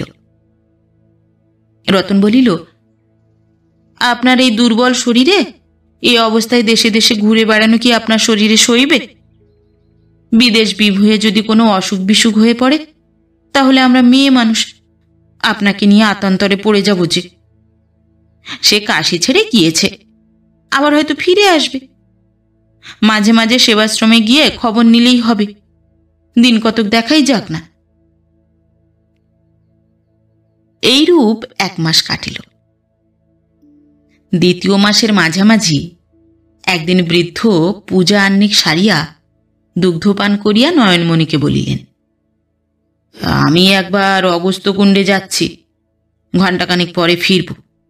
রতন বলিল, আপনার এই দুর্বল শরীরে এই অবস্থায় দেশে দেশে ঘুরে বেড়ানো কি আপনার শরীরে সইবে? বিদেশ বিভুঁয়ে যদি কোনো অসুখ বিসুখ হয়ে পড়ে, তাহলে আমরা মেয়ে মানুষ আপনাকে নিয়ে আতান্তরে পড়ে যাব যে। সে কাশী ছেড়ে গিয়েছে, আবার হয়তো ফিরে আসবে। মাঝে মাঝে সেবাশ্রমে গিয়ে খবর নিলেই হবে, দিন কতক দেখাই যাক না। এইরূপ এক মাস কাটিল। দ্বিতীয় মাসের মাঝামাঝি একদিন বৃদ্ধ পূজা আহ্নিক সারিয়া দুগ্ধপান করিয়া নয়নমণিকে বলিলেন, আমি একবার অগস্ত্যকুণ্ডে যাচ্ছি, ঘণ্টাখানিক পরে ফিরব।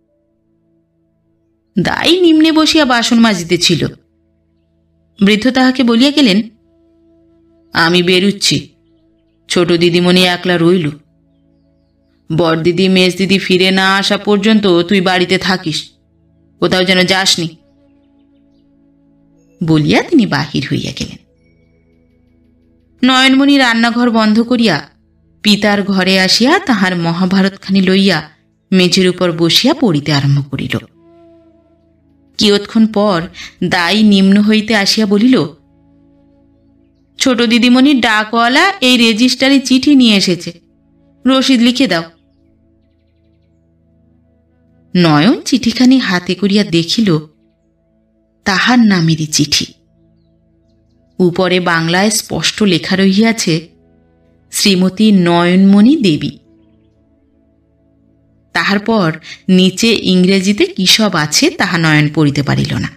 দাই নিম্নে বসিয়া বাসন মাজিতেছিল। বৃদ্ধ তাহাকে বলিয়া গেলেন, আমি বেরুচ্ছি, ছোট দিদিমণি একলা রইল। বড়দিদি মেজ দিদি ফিরে না আসা পর্যন্ত তুই বাড়িতে থাকিস, কোথাও যেন যাসনি। বলিয়া তিনি বাহির হইয়া গেলেন। নয়নমণি রান্নাঘর বন্ধ করিয়া পিতার ঘরে আসিয়া তাহার মহাভারতখানি লইয়া মেঝের উপর বসিয়া পড়িতে আরম্ভ করিল। কিয়ৎক্ষণ পর দাই নিম্ন হইতে আসিয়া বলিল, ছোট দিদিমণির ডাকওয়ালা এই রেজিস্টারে চিঠি নিয়ে এসেছে, রসিদ লিখে দাও। নয়ন চিঠিখানি হাতে করিয়া দেখিল তাহার নামেরই চিঠি। উপরে বাংলায় স্পষ্ট লেখা রহিয়াছে, শ্রীমতী নয়নমণি দেবী। তাহার পর নিচে ইংরেজিতে কি সব আছে তাহা নয়ন পড়িতে পারিল না।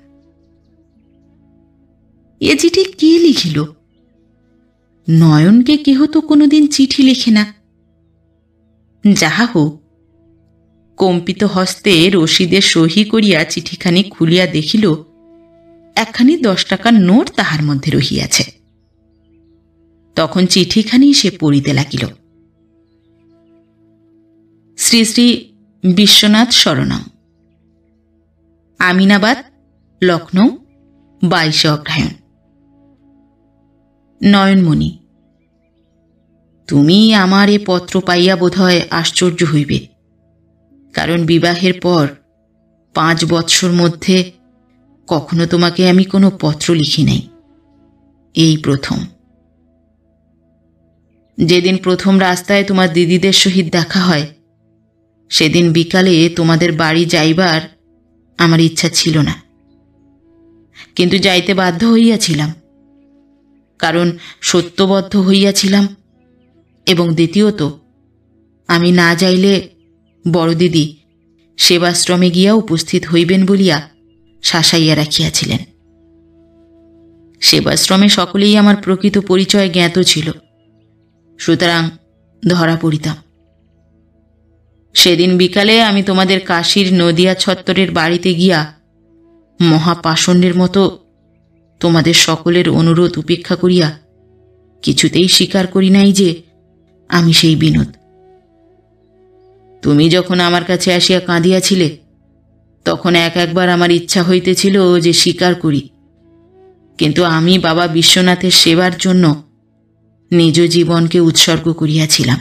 এ চিঠি কে লিখিল? নয়নকে কেহ তো কোনোদিন চিঠি লেখে না। যাহা হোক, কম্পিত হস্তে রসিদে সহি করিয়া চিঠিখানি খুলিয়া দেখিল একখানি দশ টাকার নোট তাহার মধ্যে রহিয়াছে। তখন চিঠিখানি সে পড়িতে লাগিল। শ্রী শ্রী বিশ্বনাথ শরণম, আমিনাবাদ, লখনৌ, বাইশে অগ্রহায়ণ। নয়নমণি, তুমি আমার এ পত্র পাইয়া বোধহয় আশ্চর্য হইবে, কারণ বিবাহের পর পাঁচ বৎসর মধ্যে কখনো তোমাকে আমি কোনো পত্র লিখি নাই, এই প্রথম। যেদিন প্রথম রাস্তায় তোমার দিদিদের সহিত দেখা হয়, সেদিন বিকালে তোমাদের বাড়ি যাইবার আমার ইচ্ছা ছিল না, কিন্তু যাইতে বাধ্য হইয়াছিলাম, কারণ সত্যবদ্ধ হইয়াছিলাম, এবং দ্বিতীয়ত আমি না যাইলে বড় দিদি সেবাশ্রমে গিয়া উপস্থিত হইবেন বলিয়া শাসাইয়া রাখিয়াছিলেন। সেবাশ্রমে সকলেই আমার প্রকৃত পরিচয় জ্ঞাত ছিল, সুতরাং ধরা পড়িতাম। সেদিন বিকালে আমি তোমাদের কাশীর নদিয়া ছত্তরের বাড়িতে গিয়া মহাপাষণ্ডের মতো তোমাদের সকলের অনুরোধ উপেক্ষা করিয়া কিছুতেই স্বীকার করি নাই যে আমি সেই বিনোদ। তুমি যখন আমার কাছে আসিয়া কাঁদিয়াছিলে তখন এক একবার আমার ইচ্ছা হইতেছিল যে স্বীকার করি, কিন্তু আমি বাবা বিশ্বনাথের সেবার জন্য নিজ জীবনকে উৎসর্গ করিয়াছিলাম।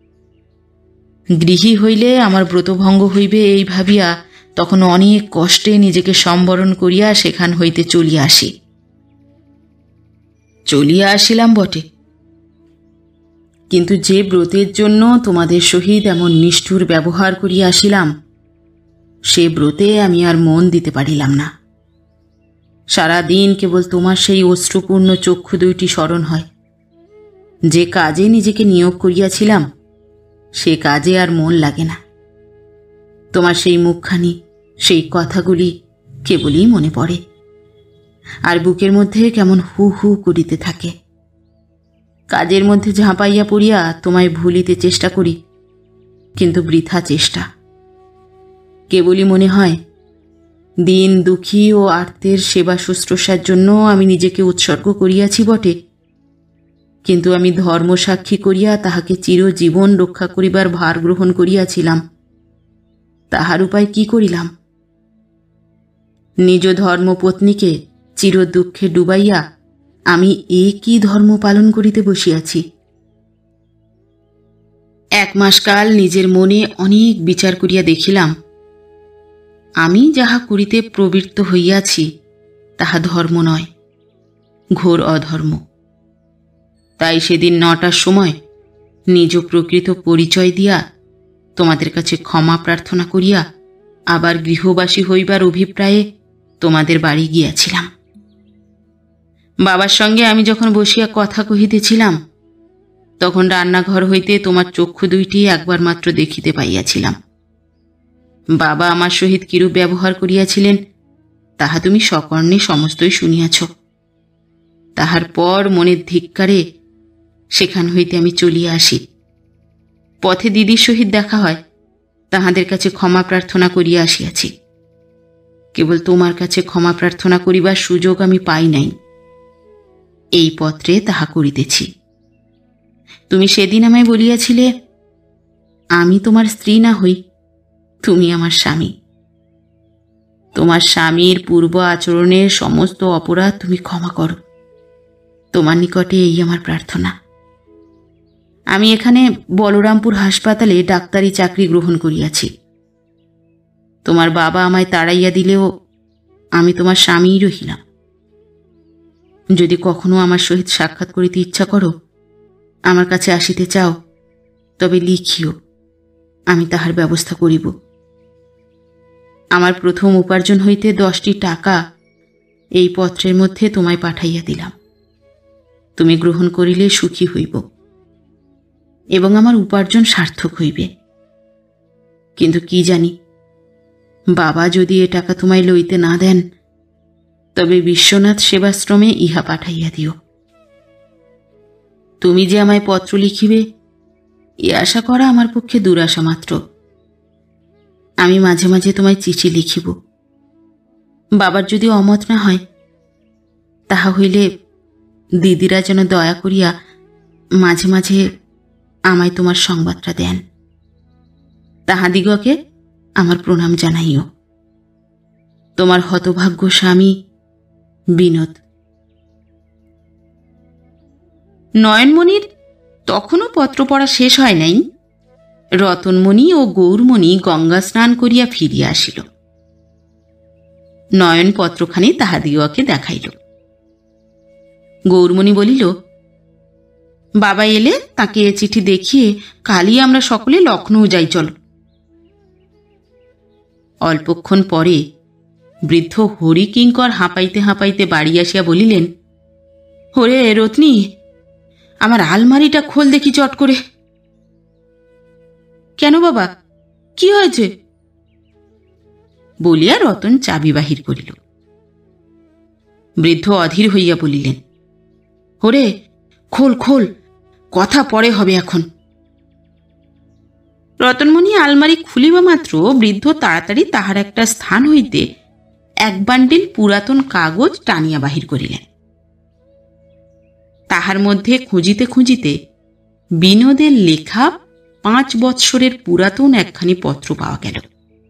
গৃহী হইলে আমার ব্রতভঙ্গ হইবে এই ভাবিয়া তখন অনেক কষ্টে নিজেকে সম্বরণ করিয়া সেখান হইতে চলিয়া আসি। চলিয়া আসিলাম বটে, কিন্তু যে ব্রতের জন্য তোমাদের সহিত এমন নিষ্ঠুর ব্যবহার করিয়া আসিলাম সে ব্রতে আমি আর মন দিতে পারিলাম না। সারাদিন কেবল তোমার সেই অশ্রুপূর্ণ চক্ষু দুইটি স্মরণ হয়। যে কাজে নিজেকে নিয়োগ করিয়াছিলাম সে কাজে আর মন লাগে না। তোমার সেই মুখখানি, সেই কথাগুলি কেবলই মনে পড়ে, আর বুকের মধ্যে কেমন হু হু করিতে থাকে। কাজের মধ্যে ঝাঁপাইয়া পড়িয়া তোমায় ভুলিতে চেষ্টা করি, কিন্তু বৃথা চেষ্টা। কেবলই মনে হয় দিন দুঃখী ও আর্তের সেবা শুশ্রূষার জন্য আমি নিজেকে উৎসর্গ করিয়াছি বটে, কিন্তু আমি ধর্মসাক্ষী করিয়া তাহাকে চিরজীবন রক্ষা করিবার ভার গ্রহণ করিয়াছিলাম। তাহার উপায় কি করিলাম? নিজ ধর্মপত্নীকে চির দুঃখে ডুবাইয়া আমি এ কি ধর্ম পালন করিতে বসিয়াছি? এক মাস কাল নিজের মনে অনেক বিচার করিয়া দেখিলাম আমি যাহা করিতে প্রবৃত্ত হইয়াছি তাহা ধর্ম নয়, ঘোর অধর্ম। তাই সেদিন নটার সময় নিজ প্রকৃত পরিচয় দিয়া তোমাদের কাছে ক্ষমা প্রার্থনা করিয়া আবার গৃহবাসী হইবার অভিপ্রায়ে তোমাদের বাড়ি গিয়াছিলাম। বাবার সঙ্গে আমি যখন বসিয়া কথা কহিতেছিলাম তখন রান্নাঘর হইতে তোমার চক্ষু দুইটি একবার মাত্র দেখিতে পাইয়াছিলাম। বাবা আমার সহিত কিরূপ ব্যবহার করিয়াছিলেন তাহা তুমি সকর্ণে সমস্তই শুনিয়াছ। তাহার পর মনের ধিক্কারে সেখান হইতে আমি চলিয়া আসি। পথে দিদির সহিত দেখা হয়, তাহাদের কাছে ক্ষমা প্রার্থনা করিয়া আসিয়াছি। কেবল তোমার কাছে ক্ষমা প্রার্থনা করিবার সুযোগ আমি পাই নাই, এই পত্রে তাহা করিতেছি। তুমি সেদিন আমায় বলিয়াছিলে আমি তোমার স্ত্রী না হই, তুমি আমার স্বামী। তোমার স্বামীর পূর্ব আচরণের সমস্ত অপরাধ তুমি ক্ষমা করো, তোমার নিকটে এই আমার প্রার্থনা। আমি এখানে বলরামপুর হাসপাতালে ডাক্তারি চাকরি গ্রহণ করিয়াছি। তোমার বাবা আমায় তাড়াইয়া দিলেও আমি তোমার স্বামীই রহিলাম। যদি কখনো আমার সহিত সাক্ষাৎ করিতে ইচ্ছা করো, আমার কাছে আসিতে চাও, তবে লিখিও, আমি তাহার ব্যবস্থা করিব। আমার প্রথম উপার্জন হইতে দশটি টাকা এই পত্রের মধ্যে তোমায় পাঠাইয়া দিলাম। তুমি গ্রহণ করিলে সুখী হইব এবং আমার উপার্জন সার্থক হইবে। কিন্তু কি জানি, বাবা যদি এ টাকা তোমায় লইতে না দেন তবে বিশ্বনাথ সেবাশ্রমে ইহা পাঠাইয়া দিও। তুমি যে আমায় পত্র লিখিবে এ আশা করা আমার পক্ষে দুরাশা মাত্র। আমি মাঝে মাঝে তোমায় চিঠি লিখিব। বাবার যদি অমত না হয় তাহা হইলে দিদিরা যেন দয়া করিয়া মাঝে মাঝে আমায় তোমার সংবাদটা দেন। তাহাদিগকে আমার প্রণাম জানাইও। তোমার হতভাগ্য স্বামী বিনোদ। নয়নমণির তখনও পত্র পড়া শেষ হয় নাই। রতনমণি ও গৌরমণি গঙ্গা স্নান করিয়া ফিরিয়া আসিল। নয়ন পত্রখানি তাহাদিগকে দেখাইল। গৌরমণি বলিল, বাবা এলে তাকে এ চিঠি দেখিয়ে কালই আমরা সকলে লখনৌ যাই, চল। অল্পক্ষণ পরে বৃদ্ধ হরিকিঙ্কর হাঁপাইতে হাঁপাইতে বাড়ি আসিয়া বলিলেন, ওরে রত্নী, আমার আলমারিটা খোল দেখি চট করে। কেন বাবা, কি হয়েছে? বলিয়া রতন চাবি বাহির করিল। বৃদ্ধ অধীর হইয়া বলিলেন, ওরে খোল খোল, কথা পরে হবে এখন। রতনমণি আলমারি খুলিবা মাত্র বৃদ্ধ তাড়াতাড়ি তাহার একটা স্থান হইতে এক বান্ডিল পুরাতন কাগজ টানিয়া বাহির করিলেন। তাহার মধ্যে খুঁজিতে খুঁজিতে বিনোদের লেখা পাঁচ বৎসরের পুরাতন একখানি পত্র পাওয়া গেল।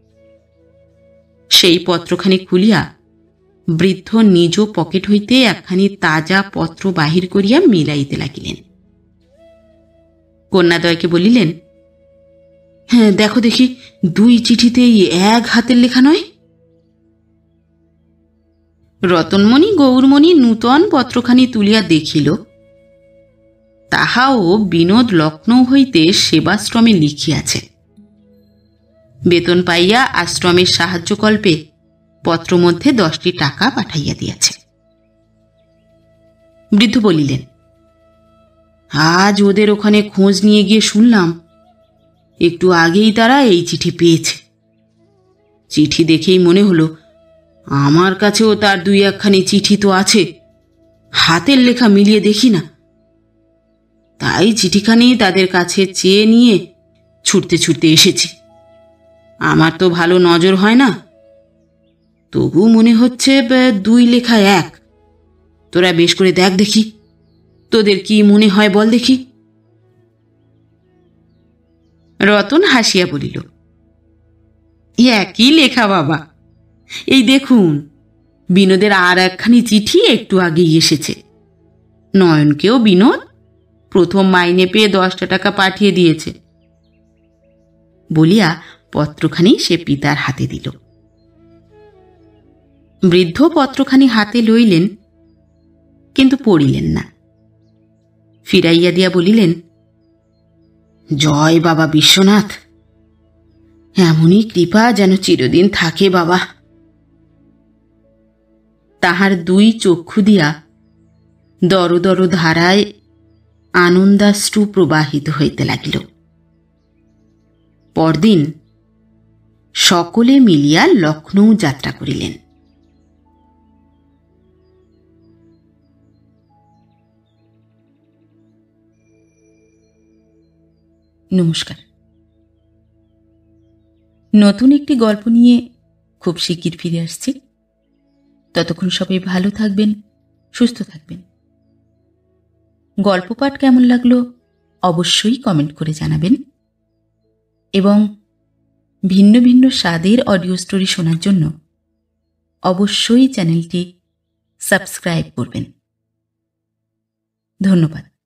সেই পত্রখানি খুলিয়া বৃদ্ধ নিজ পকেট হইতে একখানি তাজা পত্র বাহির করিয়া মিলাইতে লাগিলেন। কন্যাদ্বয়কে বলিলেন, হ্যাঁ দেখো দেখি, দুই চিঠিতেই এক হাতের লেখা নয়। রতনমণি গৌরমণি নূতন পত্রখানি তুলিয়া দেখিল, তাহাও বিনোদ লক্ষ্ণৌ হইতে সেবাশ্রমে লিখিয়াছে। বেতন পাইয়া আশ্রমের সাহায্যকল্পে পত্র মধ্যে দশটি টাকা পাঠাইয়া দিয়াছে। বৃদ্ধ বলিলেন, আজ ওদের ওখানে খোঁজ নিয়ে গিয়ে শুনলাম একটু আগেই তারা এই চিঠি পেয়েছে। চিঠি দেখেই মনে হলো আমার কাছেও তার দুই একখানি চিঠি তো আছে, হাতের লেখা মিলিয়ে দেখি না। তাই চিঠিখানি তাদের কাছে চেয়ে নিয়ে ছুটতে ছুটতে এসেছি। আমার তো ভালো নজর হয় না, তবু মনে হচ্ছে দুই লেখা এক। তোরা বেশ করে দেখ দেখি, তোদের কি মনে হয় বল দেখি। রতন হাসিয়া বলিল, একই লেখা বাবা। এই দেখুন, বিনোদের আর একখানি চিঠি একটু আগেই এসেছে। নয়নকেও বিনোদ প্রথম মাইনে পেয়ে দশটা টাকা পাঠিয়ে দিয়েছে বলিয়া পত্রখানি সে পিতার হাতে দিল। বৃদ্ধ পত্রখানি হাতে লইলেন, কিন্তু পড়িলেন না। ফিরাইয়া দিয়া বলিলেন, জয় বাবা বিশ্বনাথ, এমনই কৃপা যেন চিরদিন থাকে বাবা। তাহার দুই চক্ষু দিয়া দর দর ধারায় আনন্দাশ্রু প্রবাহিত হইতে লাগিল। পরদিন সকলে মিলিয়া লক্ষ্ণৌ যাত্রা করিলেন। নমস্কার। নতুন একটি গল্প নিয়ে খুব শিগগির ফিরে আসছি। ততক্ষণ সবাই ভালো থাকবেন, সুস্থ থাকবেন। গল্প পাঠ কেমন লাগলো অবশ্যই কমেন্ট করে জানাবেন, এবং ভিন্ন ভিন্ন স্বাদের অডিও স্টোরি শোনার জন্য অবশ্যই চ্যানেলটি সাবস্ক্রাইব করবেন। ধন্যবাদ।